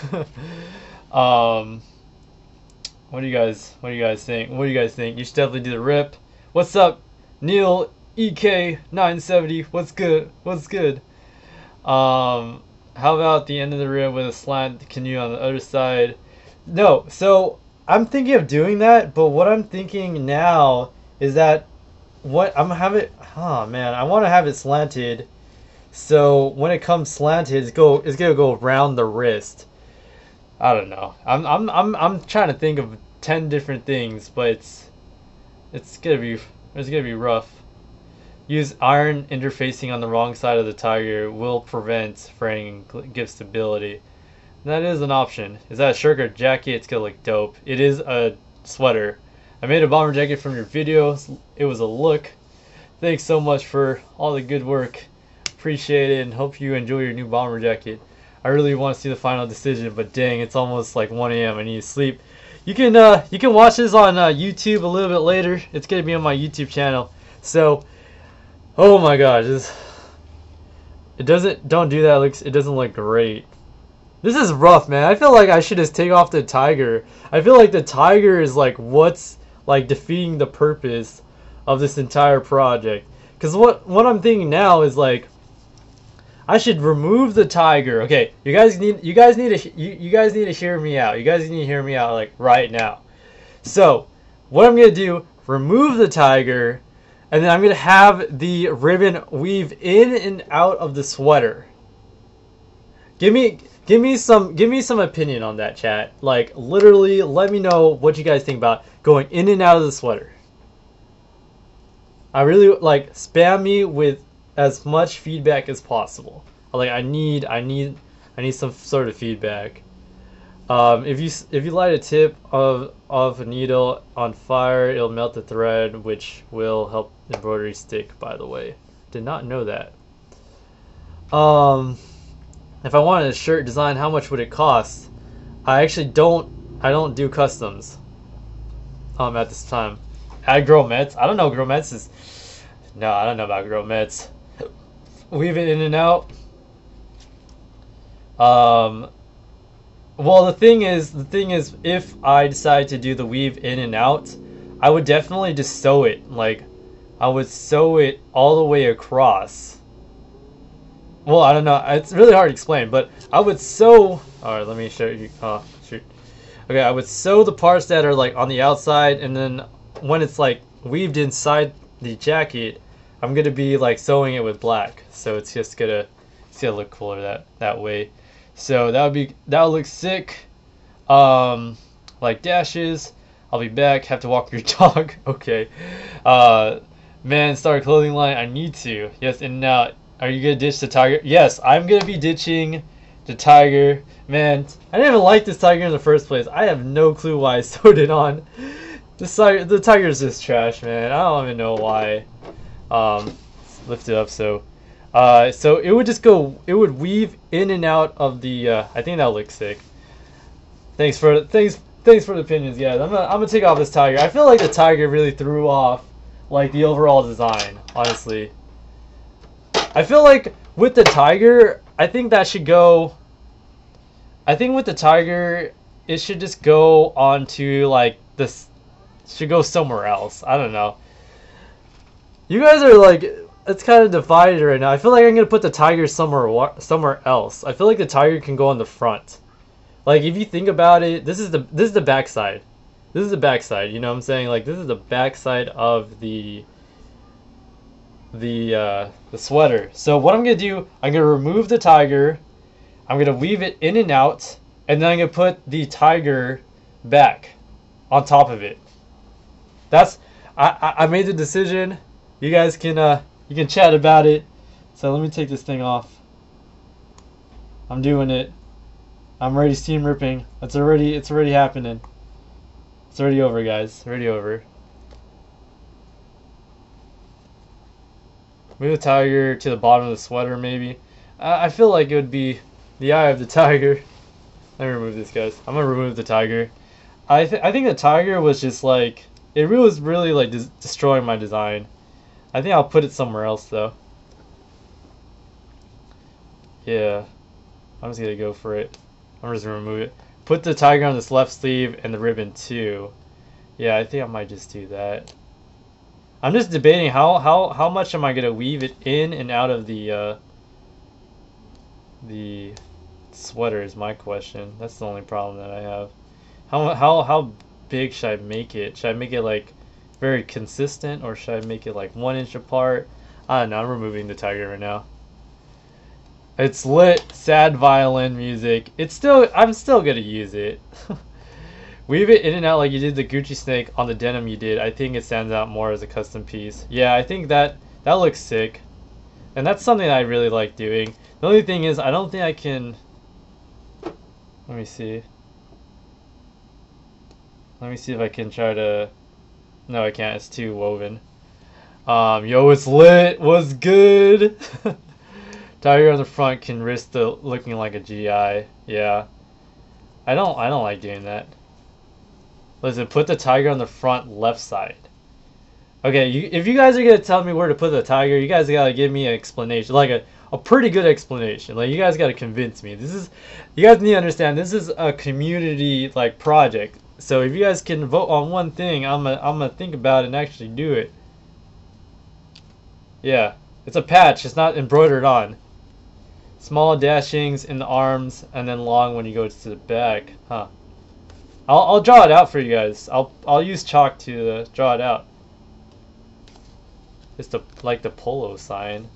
um, what do you guys? What do you guys think? What do you guys think? You should definitely do the rip. What's up, Neil E K nine seventy? What's good? What's good? Um, how about the end of the rib with a slant canoe on the other side? No, so I'm thinking of doing that, but what I'm thinking now is that what I'm having. Oh man, I want to have it slanted. So when it comes slanted, it's go it's gonna go around the wrist. I don't know. I'm I'm I'm I'm trying to think of ten different things, but it's it's gonna be it's gonna be rough. Use iron interfacing on the wrong side of the tiger will prevent fraying and give stability. That is an option. Is that a shirt or jacket? It's gonna look dope. It is a sweater. I made a bomber jacket from your video. It was a look. Thanks so much for all the good work. Appreciate it and hope you enjoy your new bomber jacket. I really want to see the final decision, but dang, it's almost like one A M I need to sleep. You can uh, you can watch this on uh, YouTube a little bit later. It's gonna be on my YouTube channel. So, oh my gosh, this, it doesn't. Don't do that. It looks. It doesn't look great. This is rough, man. I feel like I should just take off the tiger. I feel like the tiger is like what's like defeating the purpose of this entire project. Because what what I'm thinking now is like I should remove the tiger. Okay, you guys need you guys need to you, you guys need to hear me out. You guys need to hear me out like right now. So what I'm gonna do, remove the tiger, and then I'm gonna have the ribbon weave in and out of the sweater. Give me give me some give me some opinion on that, chat. Like literally let me know what you guys think about going in and out of the sweater. I really like spam me with as much feedback as possible. Like I need I need I need some sort of feedback. Um, if you if you light a tip of of a needle on fire, it'll melt the thread, which will help embroidery stick. By the way, did not know that. Um, if I wanted a shirt design, how much would it cost? I actually don't I don't do customs. Um, at this time, at Gromets, I don't know Gromets is. No, I don't know about Gromets. Weave it in and out. Um. Well, the thing is, the thing is, if I decide to do the weave in and out, I would definitely just sew it. Like, I would sew it all the way across. Well, I don't know. It's really hard to explain, but I would sew. All right, let me show you. Oh, shoot. Okay, I would sew the parts that are like on the outside, and then when it's like weaved inside the jacket, I'm gonna be like sewing it with black. So it's just gonna, it's gonna look cooler that that way. So that would be that would look sick. Um, like dashes. I'll be back. Have to walk your dog. Okay. Uh, man, start a clothing line. I need to. Yes, and now, are you gonna ditch the tiger? Yes, I'm gonna be ditching the tiger. Man, I didn't even like this tiger in the first place. I have no clue why I sewed it on. The tiger, the tiger's just trash, man. I don't even know why. Um, lift it up so. Uh, so it would just go, it would weave in and out of the, uh, I think that looks sick. Thanks for, thanks, thanks for the opinions, guys. I'm gonna, I'm gonna take off this tiger. I feel like the tiger really threw off, like, the overall design, honestly. I feel like with the tiger, I think that should go, I think with the tiger, it should just go onto, like, this, should go somewhere else. I don't know. You guys are, like, it's kind of divided right now. I feel like I'm gonna put the tiger somewhere somewhere else. I feel like the tiger can go on the front. Like if you think about it, this is the this is the back side. This is the back side. You know what I'm saying? Like this is the back side of the the uh, the sweater. So what I'm gonna do, I'm gonna remove the tiger. I'm gonna weave it in and out, and then I'm gonna put the tiger back on top of it. That's I I, I made the decision. You guys can uh. You can chat about it. So let me take this thing off. I'm doing it. I'm already steam ripping. It's already it's already happening. It's already over, guys. It's already over. Move the tiger to the bottom of the sweater, maybe. I, I feel like it would be the eye of the tiger. Let me remove this, guys. I'm gonna remove the tiger. I th I think the tiger was just like it really was really like des destroying my design. I think I'll put it somewhere else though. Yeah, I'm just gonna go for it. I'm just gonna remove it. Put the tiger on this left sleeve and the ribbon too. Yeah, I think I might just do that. I'm just debating how how how much am I gonna weave it in and out of the uh, the sweater is my question. That's the only problem that I have. How how how big should I make it? Should I make it like very consistent, or should I make it like one inch apart? I don't know. I'm removing the tiger right now. It's lit. Sad violin music. It's still. I'm still gonna use it. Weave it in and out like you did the Gucci snake on the denim you did. I think it stands out more as a custom piece. Yeah, I think that That looks sick. And that's something I really like doing. The only thing is, I don't think I can... Let me see. Let me see if I can try to... No, I can't. It's too woven. Um, yo, it's lit. What's good? Tiger on the front can risk the looking like a G I. Yeah. I don't I don't like doing that. Listen, put the tiger on the front left side. Okay, you, if you guys are gonna tell me where to put the tiger, you guys gotta give me an explanation, like a, a pretty good explanation. Like, you guys gotta convince me. This is, you guys need to understand, this is a community like project. So if you guys can vote on one thing, I'm gonna I'm gonna think about it and actually do it. Yeah, it's a patch. It's not embroidered on. Small dashings in the arms, and then long when you go to the back. Huh. I'll I'll draw it out for you guys. I'll I'll use chalk to uh, draw it out. It's the like the polo sign.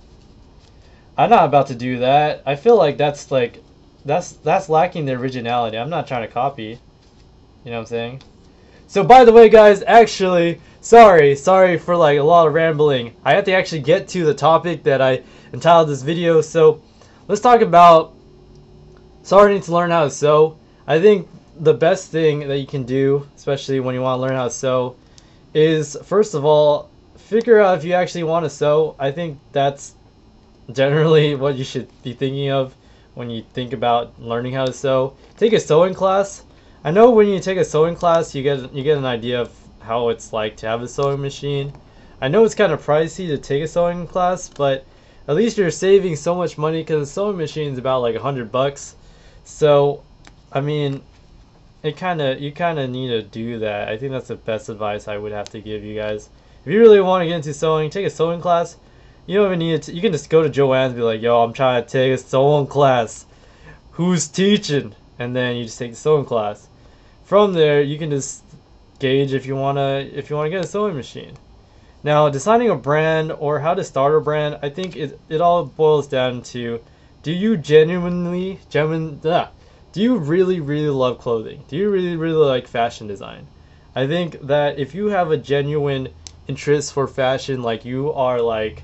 I'm not about to do that. I feel like that's like that's that's lacking the originality. I'm not trying to copy. You know what I'm saying? So by the way, guys, actually, sorry, sorry for like a lot of rambling. I have to actually get to the topic that I entitled this video. So let's talk about starting to learn how to sew. I think the best thing that you can do, especially when you want to learn how to sew, is first of all, figure out if you actually want to sew. I think that's generally what you should be thinking of when you think about learning how to sew. Take a sewing class. I know when you take a sewing class, you get you get an idea of how it's like to have a sewing machine. I know it's kind of pricey to take a sewing class, but at least you're saving so much money because a sewing machine is about like a hundred bucks. So, I mean, it kind of you kind of need to do that. I think that's the best advice I would have to give you guys. If you really want to get into sewing, take a sewing class. You don't even need to. You can just go to Joann's and be like, "Yo, I'm trying to take a sewing class. Who's teaching?" And then you just take the sewing class. From there, you can just gauge if you wanna if you wanna get a sewing machine. Now, deciding a brand or how to start a brand, I think it it all boils down to, do you genuinely, genuine, uh, do you really really love clothing? Do you really really like fashion design? I think that if you have a genuine interest for fashion, like you are like,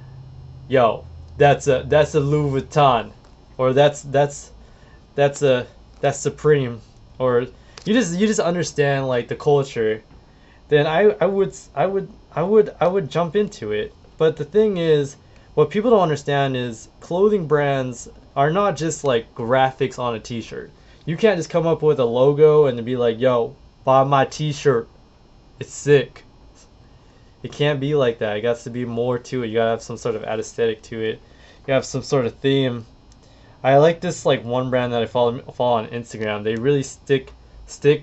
yo, that's a that's a Louis Vuitton, or that's that's that's a that's Supreme, or you just you just understand like the culture, then I I would I would I would I would jump into it. But the thing is, what people don't understand is clothing brands are not just like graphics on a t-shirt. You can't just come up with a logo and be like, yo, buy my t-shirt, it's sick. It can't be like that. It got to be more to it. You gotta have some sort of aesthetic to it. You have some sort of theme. I like this like one brand that I follow follow on Instagram. They really stick stick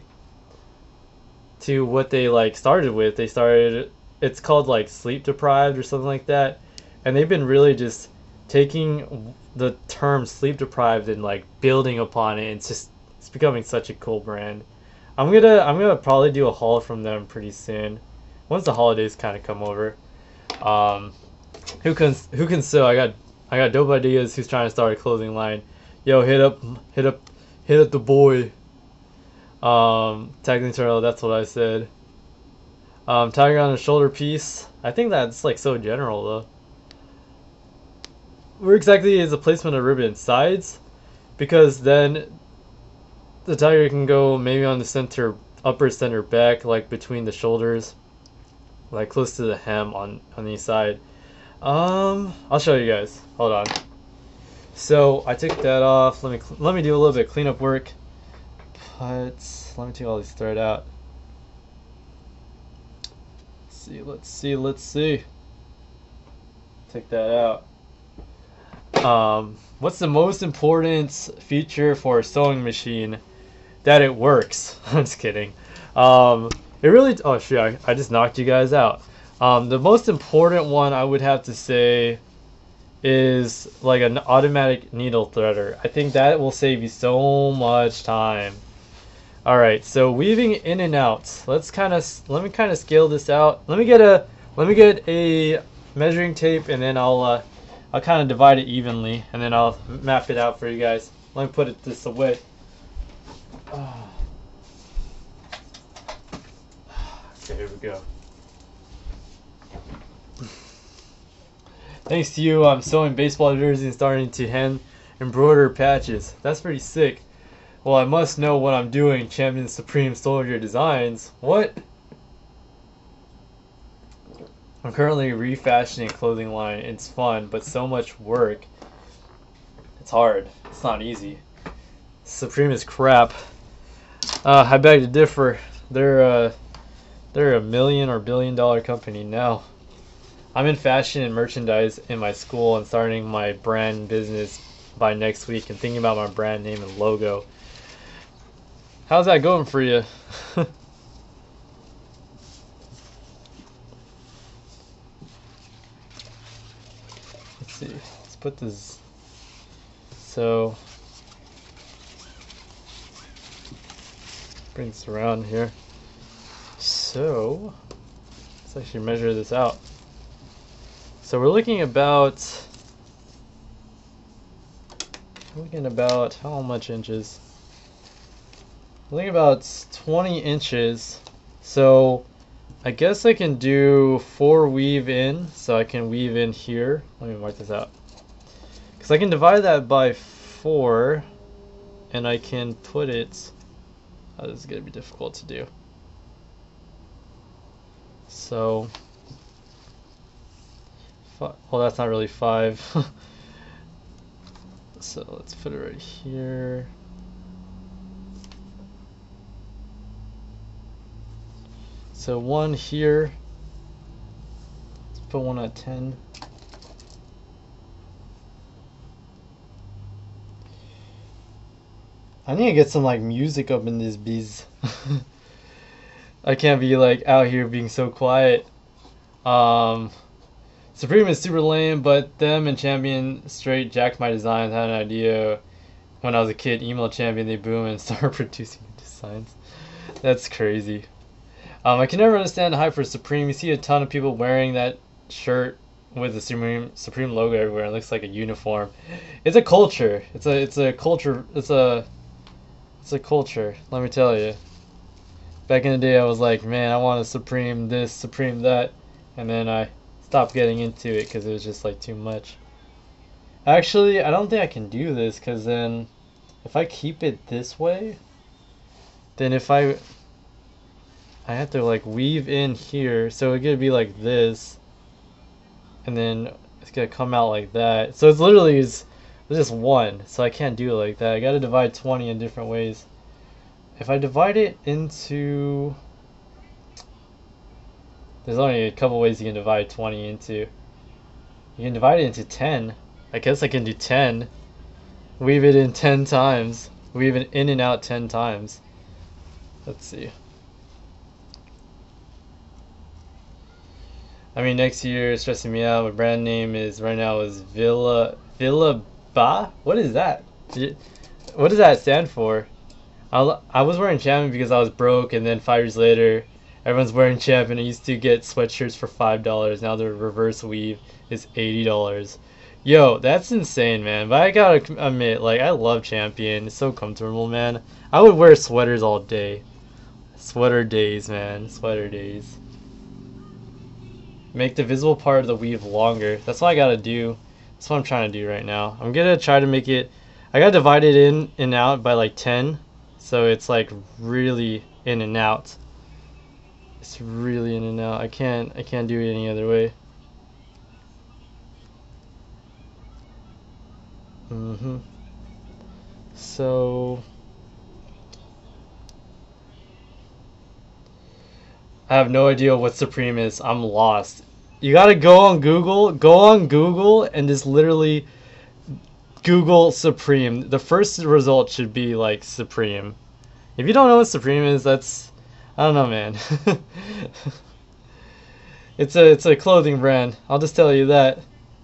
to what they like started with. They started, it's called like Sleep Deprived or something like that, and they've been really just taking the term sleep deprived and like building upon it. It's just it's becoming such a cool brand. I'm gonna I'm gonna probably do a haul from them pretty soon, once the holidays kind of come over. Um, who can who can sew? I got I got dope ideas. Who's trying to start a clothing line? Yo, hit up hit up hit up the boy. Um, Tagging Turtle. That's what I said. Um, tiger on a shoulder piece. I think that's like so general though. Where exactly is the placement of ribbon? Sides, because then the tiger can go maybe on the center, upper center back, like between the shoulders, like close to the hem on on each side. Um, I'll show you guys. Hold on. So I took that off. Let me let me do a little bit of cleanup work. But let me take all these thread out. Let's see. Let's see. Let's see. Take that out. Um, what's the most important feature for a sewing machine? That it works. I'm just kidding. Um, it really. Oh shit! I, I just knocked you guys out. Um, the most important one I would have to say is like an automatic needle threader. I think that will save you so much time. All right, so weaving in and out. Let's kind of let me kind of scale this out. Let me get a let me get a measuring tape, and then I'll uh, I'll kind of divide it evenly, and then I'll map it out for you guys. Let me put it this away. Oh. Okay, here we go. Thanks to you, I'm sewing baseball jerseys and starting to hand embroider patches. That's pretty sick. Well, I must know what I'm doing. Champion Supreme Soldier Designs. What? I'm currently refashioning a clothing line. It's fun, but so much work. It's hard. It's not easy. Supreme is crap. Uh, I beg to differ. They're uh, they're a million or billion dollar company now. I'm in fashion and merchandise in my school and starting my brand business by next week and thinking about my brand name and logo. How's that going for you? Let's see. Let's put this. So bring this around here. So let's actually measure this out. So we're looking about we're looking about how much inches? We're looking about twenty inches. So I guess I can do four weave in. So I can weave in here. Let me mark this out. Because I can divide that by four and I can put it. Oh, this is going to be difficult to do. So well, that's not really five. So let's put it right here. So one here. Let's put one at ten. I need to get some like music up in this bees. I can't be like out here being so quiet. Um Supreme is super lame, but them and Champion straight jacked my designs. I had an idea when I was a kid. Email Champion, they boom and start producing designs. That's crazy. Um, I can never understand the hype for Supreme. You see a ton of people wearing that shirt with the Supreme Supreme logo everywhere. It looks like a uniform. It's a culture. It's a it's a culture. It's a it's a culture. Let me tell you. Back in the day, I was like, man, I want a Supreme this, Supreme that, and then I stopped getting into it because it was just like too much. Actually, I don't think I can do this because then if I keep it this way, then if I I have to like weave in here, so it's gonna be like this, and then it's gonna come out like that. So it's literally is just one, so I can't do it like that. I gotta divide twenty in different ways. If I divide it into, there's only a couple ways you can divide twenty into. You can divide it into ten. I guess I can do ten. Weave it in ten times. Weave it in and out ten times. Let's see. I mean, next year is stressing me out. My brand name is right now is Villa Villa Ba. What is that? What does that stand for? I I was wearing Champion because I was broke, and then five years later, everyone's wearing Champion. I used to get sweatshirts for five dollars. Now the reverse weave is eighty dollars. Yo, that's insane, man. But I gotta admit, like, I love Champion. It's so comfortable, man. I would wear sweaters all day. Sweater days, man. Sweater days. Make the visible part of the weave longer. That's what I gotta do. That's what I'm trying to do right now. I'm gonna try to make it, I gotta divide it in and out by like ten. So it's like really in and out. It's really in and out. I can't, I can't do it any other way. Mm-hmm. So I have no idea what Supreme is. I'm lost. You gotta go on Google, go on Google and just literally Google Supreme. The first result should be like Supreme. If you don't know what Supreme is, that's, I don't know, man. It's a it's a clothing brand. I'll just tell you that.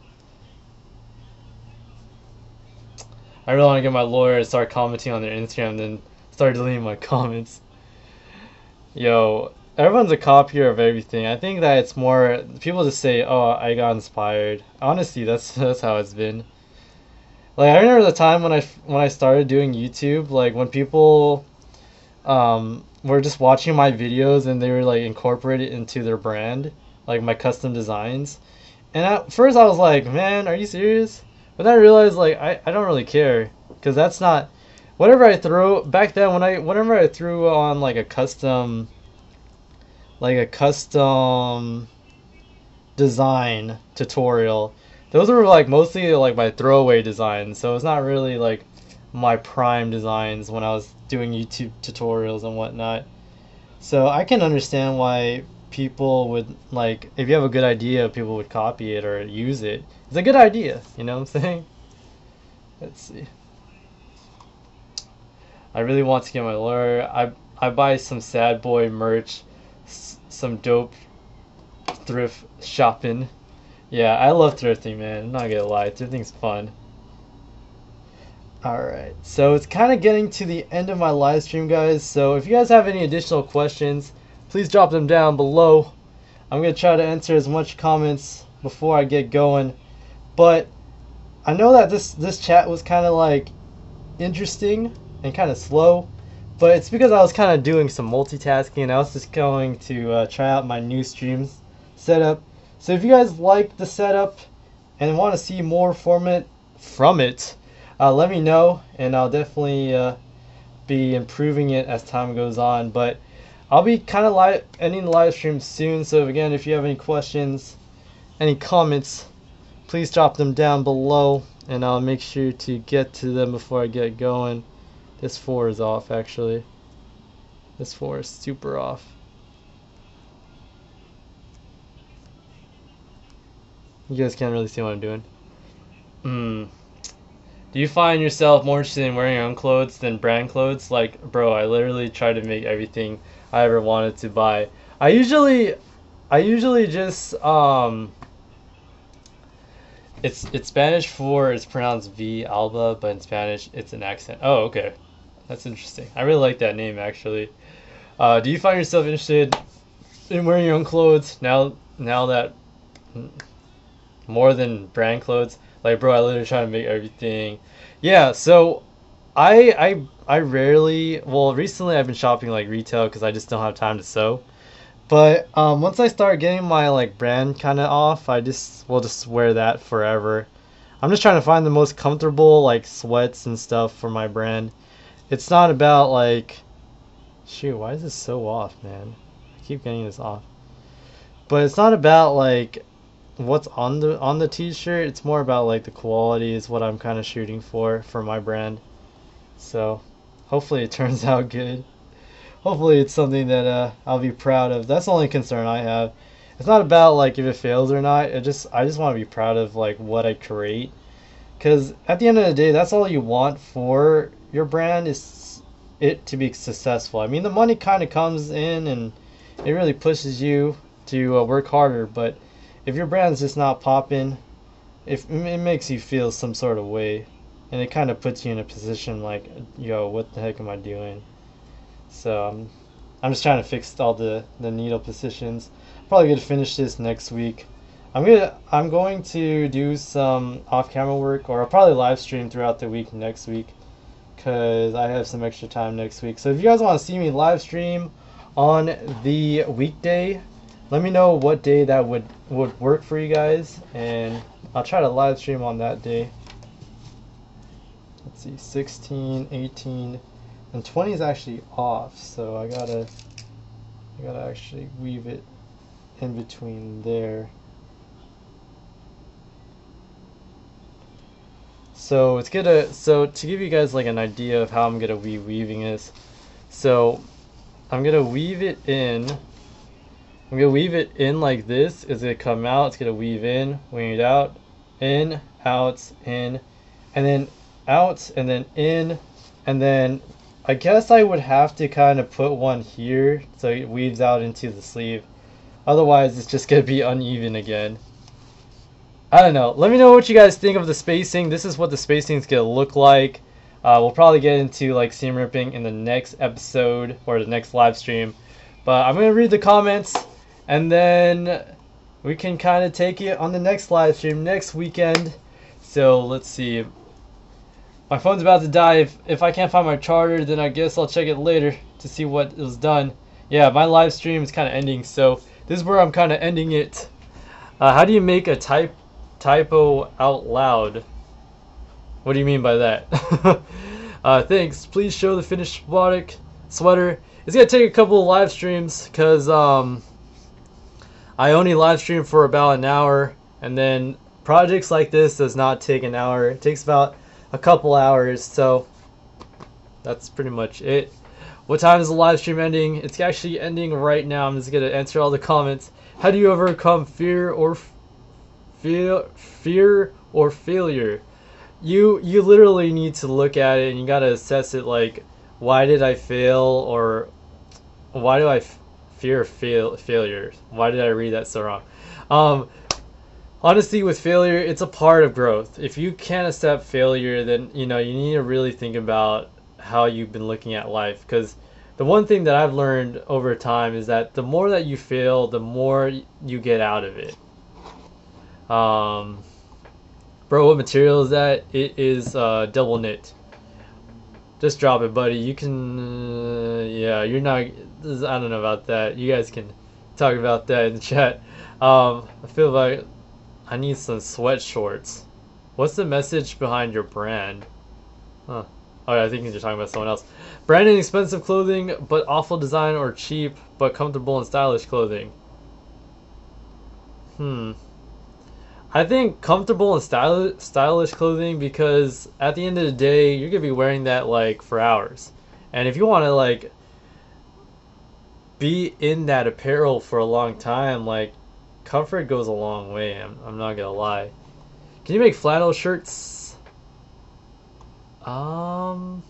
I really want to get my lawyer to start commenting on their Instagram, and then start deleting my comments. Yo, everyone's a copier of everything. I think that it's more, people just say, oh, I got inspired. Honestly, that's that's how it's been. Like, I remember the time when I when I started doing YouTube, like when people um were just watching my videos and they were like incorporated into their brand, like my custom designs, And at first I was like, man, are you serious? But then I realized like I, I don't really care, because that's not whatever I throw back then when I whenever I threw on like a custom like a custom design tutorial. Those were like mostly like my throwaway designs, so it's not really like my prime designs when I was doing YouTube tutorials and whatnot. So I can understand why people would, like, if you have a good idea, people would copy it or use it. It's a good idea, you know what I'm saying? Let's see. I really want to get my lure. I I buy some sad boy merch, s some dope thrift shopping. Yeah, I love thrifting, man. I'm not gonna lie, thrifting's fun. Alright, so it's kind of getting to the end of my live stream, guys. So if you guys have any additional questions, please drop them down below. I'm gonna try to answer as much comments before I get going. But I know that this this chat was kind of like interesting and kind of slow, but it's because I was kind of doing some multitasking. I was just going to uh, try out my new streams setup. So if you guys like the setup and want to see more format from it, uh, let me know, and I'll definitely uh, be improving it as time goes on. But I'll be kind of live ending the live stream soon. So again, if you have any questions, any comments, please drop them down below, and I'll make sure to get to them before I get going. This four is off, actually. This four is super off. You guys can't really see what I'm doing. Hmm. Do you find yourself more interested in wearing your own clothes than brand clothes? Like, bro, I literally try to make everything I ever wanted to buy. I usually, I usually just, um, it's it's Spanish for, it's pronounced V, Alba, but in Spanish it's an accent. Oh, okay. That's interesting. I really like that name, actually. Uh, do you find yourself interested in wearing your own clothes now, now that, more than brand clothes? Like, bro, I literally try to make everything. Yeah, so I I I rarely, well, recently I've been shopping like retail because I just don't have time to sew. But um, once I start getting my like brand kind of off, I just will just wear that forever. I'm just trying to find the most comfortable like sweats and stuff for my brand. It's not about like, shoot, why is this so off, man? I keep getting this off. But it's not about like what's on the on the t-shirt. It's more about like the quality is what I'm kind of shooting for for my brand. So hopefully it turns out good. Hopefully it's something that uh, I'll be proud of. That's the only concern I have. It's not about like if it fails or not. It just I just want to be proud of like what I create, because at the end of the day, that's all you want for your brand, is it to be successful. I mean, the money kind of comes in and it really pushes you to uh, work harder, but if your brand's just not popping, if it makes you feel some sort of way, and it kind of puts you in a position like, yo, what the heck am I doing? So um, I'm just trying to fix all the the needle positions. I'm probably gonna finish this next week. I'm gonna I'm going to do some off-camera work, or I'll probably live stream throughout the week next week, because I have some extra time next week. So if you guys want to see me live stream on the weekday, let me know what day that would would work for you guys, and I'll try to live stream on that day. Let's see, sixteen, eighteen, and twenty is actually off, so I gotta I gotta actually weave it in between there. So it's gonna so to give you guys like an idea of how I'm gonna be weaving this. So I'm gonna weave it in. I'm gonna weave it in like this. It's gonna come out. It's gonna weave in, weave it out, in, out, in, and then out, and then in, and then I guess I would have to kind of put one here so it weaves out into the sleeve. Otherwise, it's just gonna be uneven again. I don't know. Let me know what you guys think of the spacing. This is what the spacing is gonna look like. Uh, we'll probably get into like seam ripping in the next episode or the next live stream. But I'm gonna read the comments, and then we can kind of take it on the next live stream next weekend. So let's see. My phone's about to die. If, if I can't find my charger, then I guess I'll check it later to see what was done. Yeah, my live stream is kind of ending, so this is where I'm kind of ending it. Uh, how do you make a type typo out loud? What do you mean by that? uh, thanks. Please show the finished robotic sweater. It's gonna take a couple of live streams because um, I only live stream for about an hour, and then projects like this does not take an hour. It takes about a couple hours, so that's pretty much it. What time is the live stream ending? It's actually ending right now. I'm just gonna answer all the comments. How do you overcome fear or fear, fear or failure? You you literally need to look at it and you gotta assess it. Like, why did I fail, or why do I f fear fail failure? Why did I read that so wrong? Um, honestly, with failure, it's a part of growth. If you can't accept failure, then you know you need to really think about how you've been looking at life. Because the one thing that I've learned over time is that the more that you fail, the more you get out of it. Um, bro, what material is that? It is uh, double knit. Just drop it, buddy. You can, uh, yeah, you're not, I don't know about that. You guys can talk about that in the chat. Um, I feel like I need some sweat shorts. What's the message behind your brand? Huh. Oh, yeah, I think you're talking about someone else. Branded expensive clothing, but awful design, or cheap, but comfortable and stylish clothing? Hmm. I think comfortable and stylish, stylish clothing, because at the end of the day, you're going to be wearing that, like, for hours. And if you want to, like, be in that apparel for a long time, like, comfort goes a long way. I'm, I'm not going to lie. Can you make flannel shirts? Um,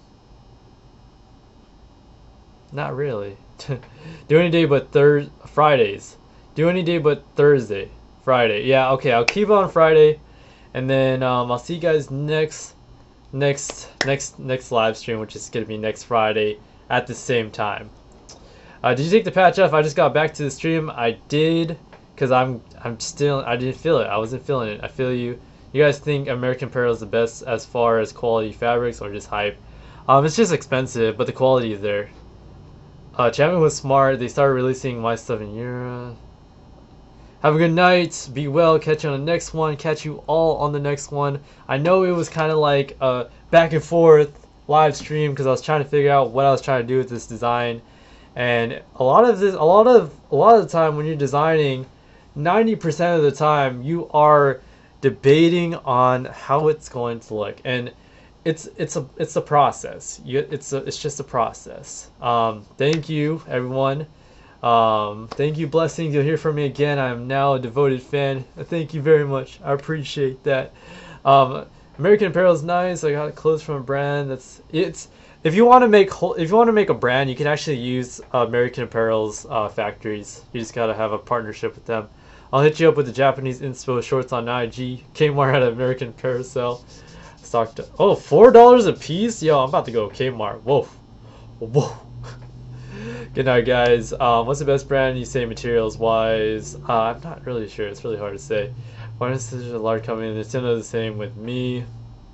not really. Do any day but Thurs Fridays. Do any day but Thursday. Friday. Yeah, okay, I'll keep it on Friday, and then um, I'll see you guys next, next, next, next live stream, which is gonna be next Friday at the same time. Uh, did you take the patch off? I just got back to the stream. I did, cause I'm, I'm still, I didn't feel it. I wasn't feeling it. I feel you. You guys think American Apparel is the best as far as quality fabrics, or just hype? Um, it's just expensive, but the quality is there. Uh, Chapman was smart. They started releasing my stuff in Europe. Have a good night. Be well. Catch you on the next one. Catch you all on the next one. I know it was kind of like a back and forth live stream because I was trying to figure out what I was trying to do with this design, and a lot of this, a lot of, a lot of the time when you're designing, ninety percent of the time you are debating on how it's going to look, and it's it's a it's a process. You, it's a, it's just a process. Um, thank you, everyone. Um, thank you, blessings. You'll hear from me again. I am now a devoted fan. Thank you very much. I appreciate that. Um, American Apparel is nice. I got clothes from a brand that's it's. If you want to make if you want to make a brand, you can actually use uh, American Apparel's uh, factories. You just gotta have a partnership with them. I'll hit you up with the Japanese inspo shorts on I G. Kmart at American Carousel. Stocked. Oh, four dollars a piece. Yo, I'm about to go Kmart. Whoa, whoa. Good night, guys. Um, what's the best brand you say materials wise? Uh, I'm not really sure. It's really hard to say. Why is such a large company? Nintendo the same with me.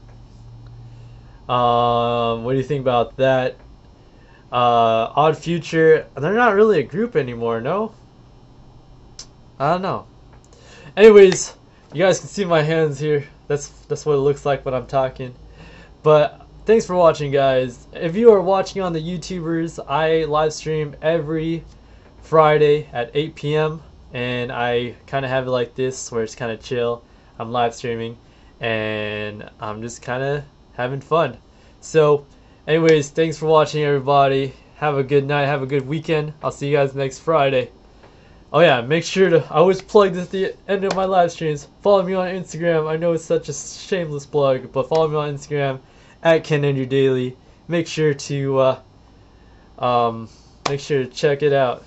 Um, what do you think about that? Uh, Odd Future. They're not really a group anymore, no? I don't know. Anyways, you guys can see my hands here. That's that's what it looks like when I'm talking. But thanks for watching, guys. If you are watching on the YouTubers, I live stream every Friday at eight P M and I kind of have it like this where it's kind of chill. I'm live streaming and I'm just kind of having fun. So anyways, thanks for watching, everybody. Have a good night. Have a good weekend. I'll see you guys next Friday. Oh yeah, make sure to, I always plug this at the end of my live streams. Follow me on Instagram. I know it's such a shameless plug, but follow me on Instagram at Ken Andrew Daily. Make sure to uh, um, make sure to check it out.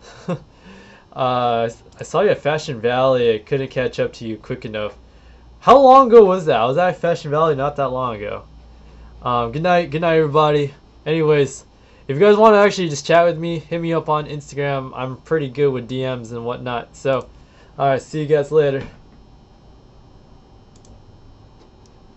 uh, I saw you at Fashion Valley. I couldn't catch up to you quick enough. How long ago was that? I was at Fashion Valley not that long ago. Um, good night, good night, everybody. Anyways, if you guys want to actually just chat with me, hit me up on Instagram. I'm pretty good with D Ms and whatnot. So, alright, see you guys later.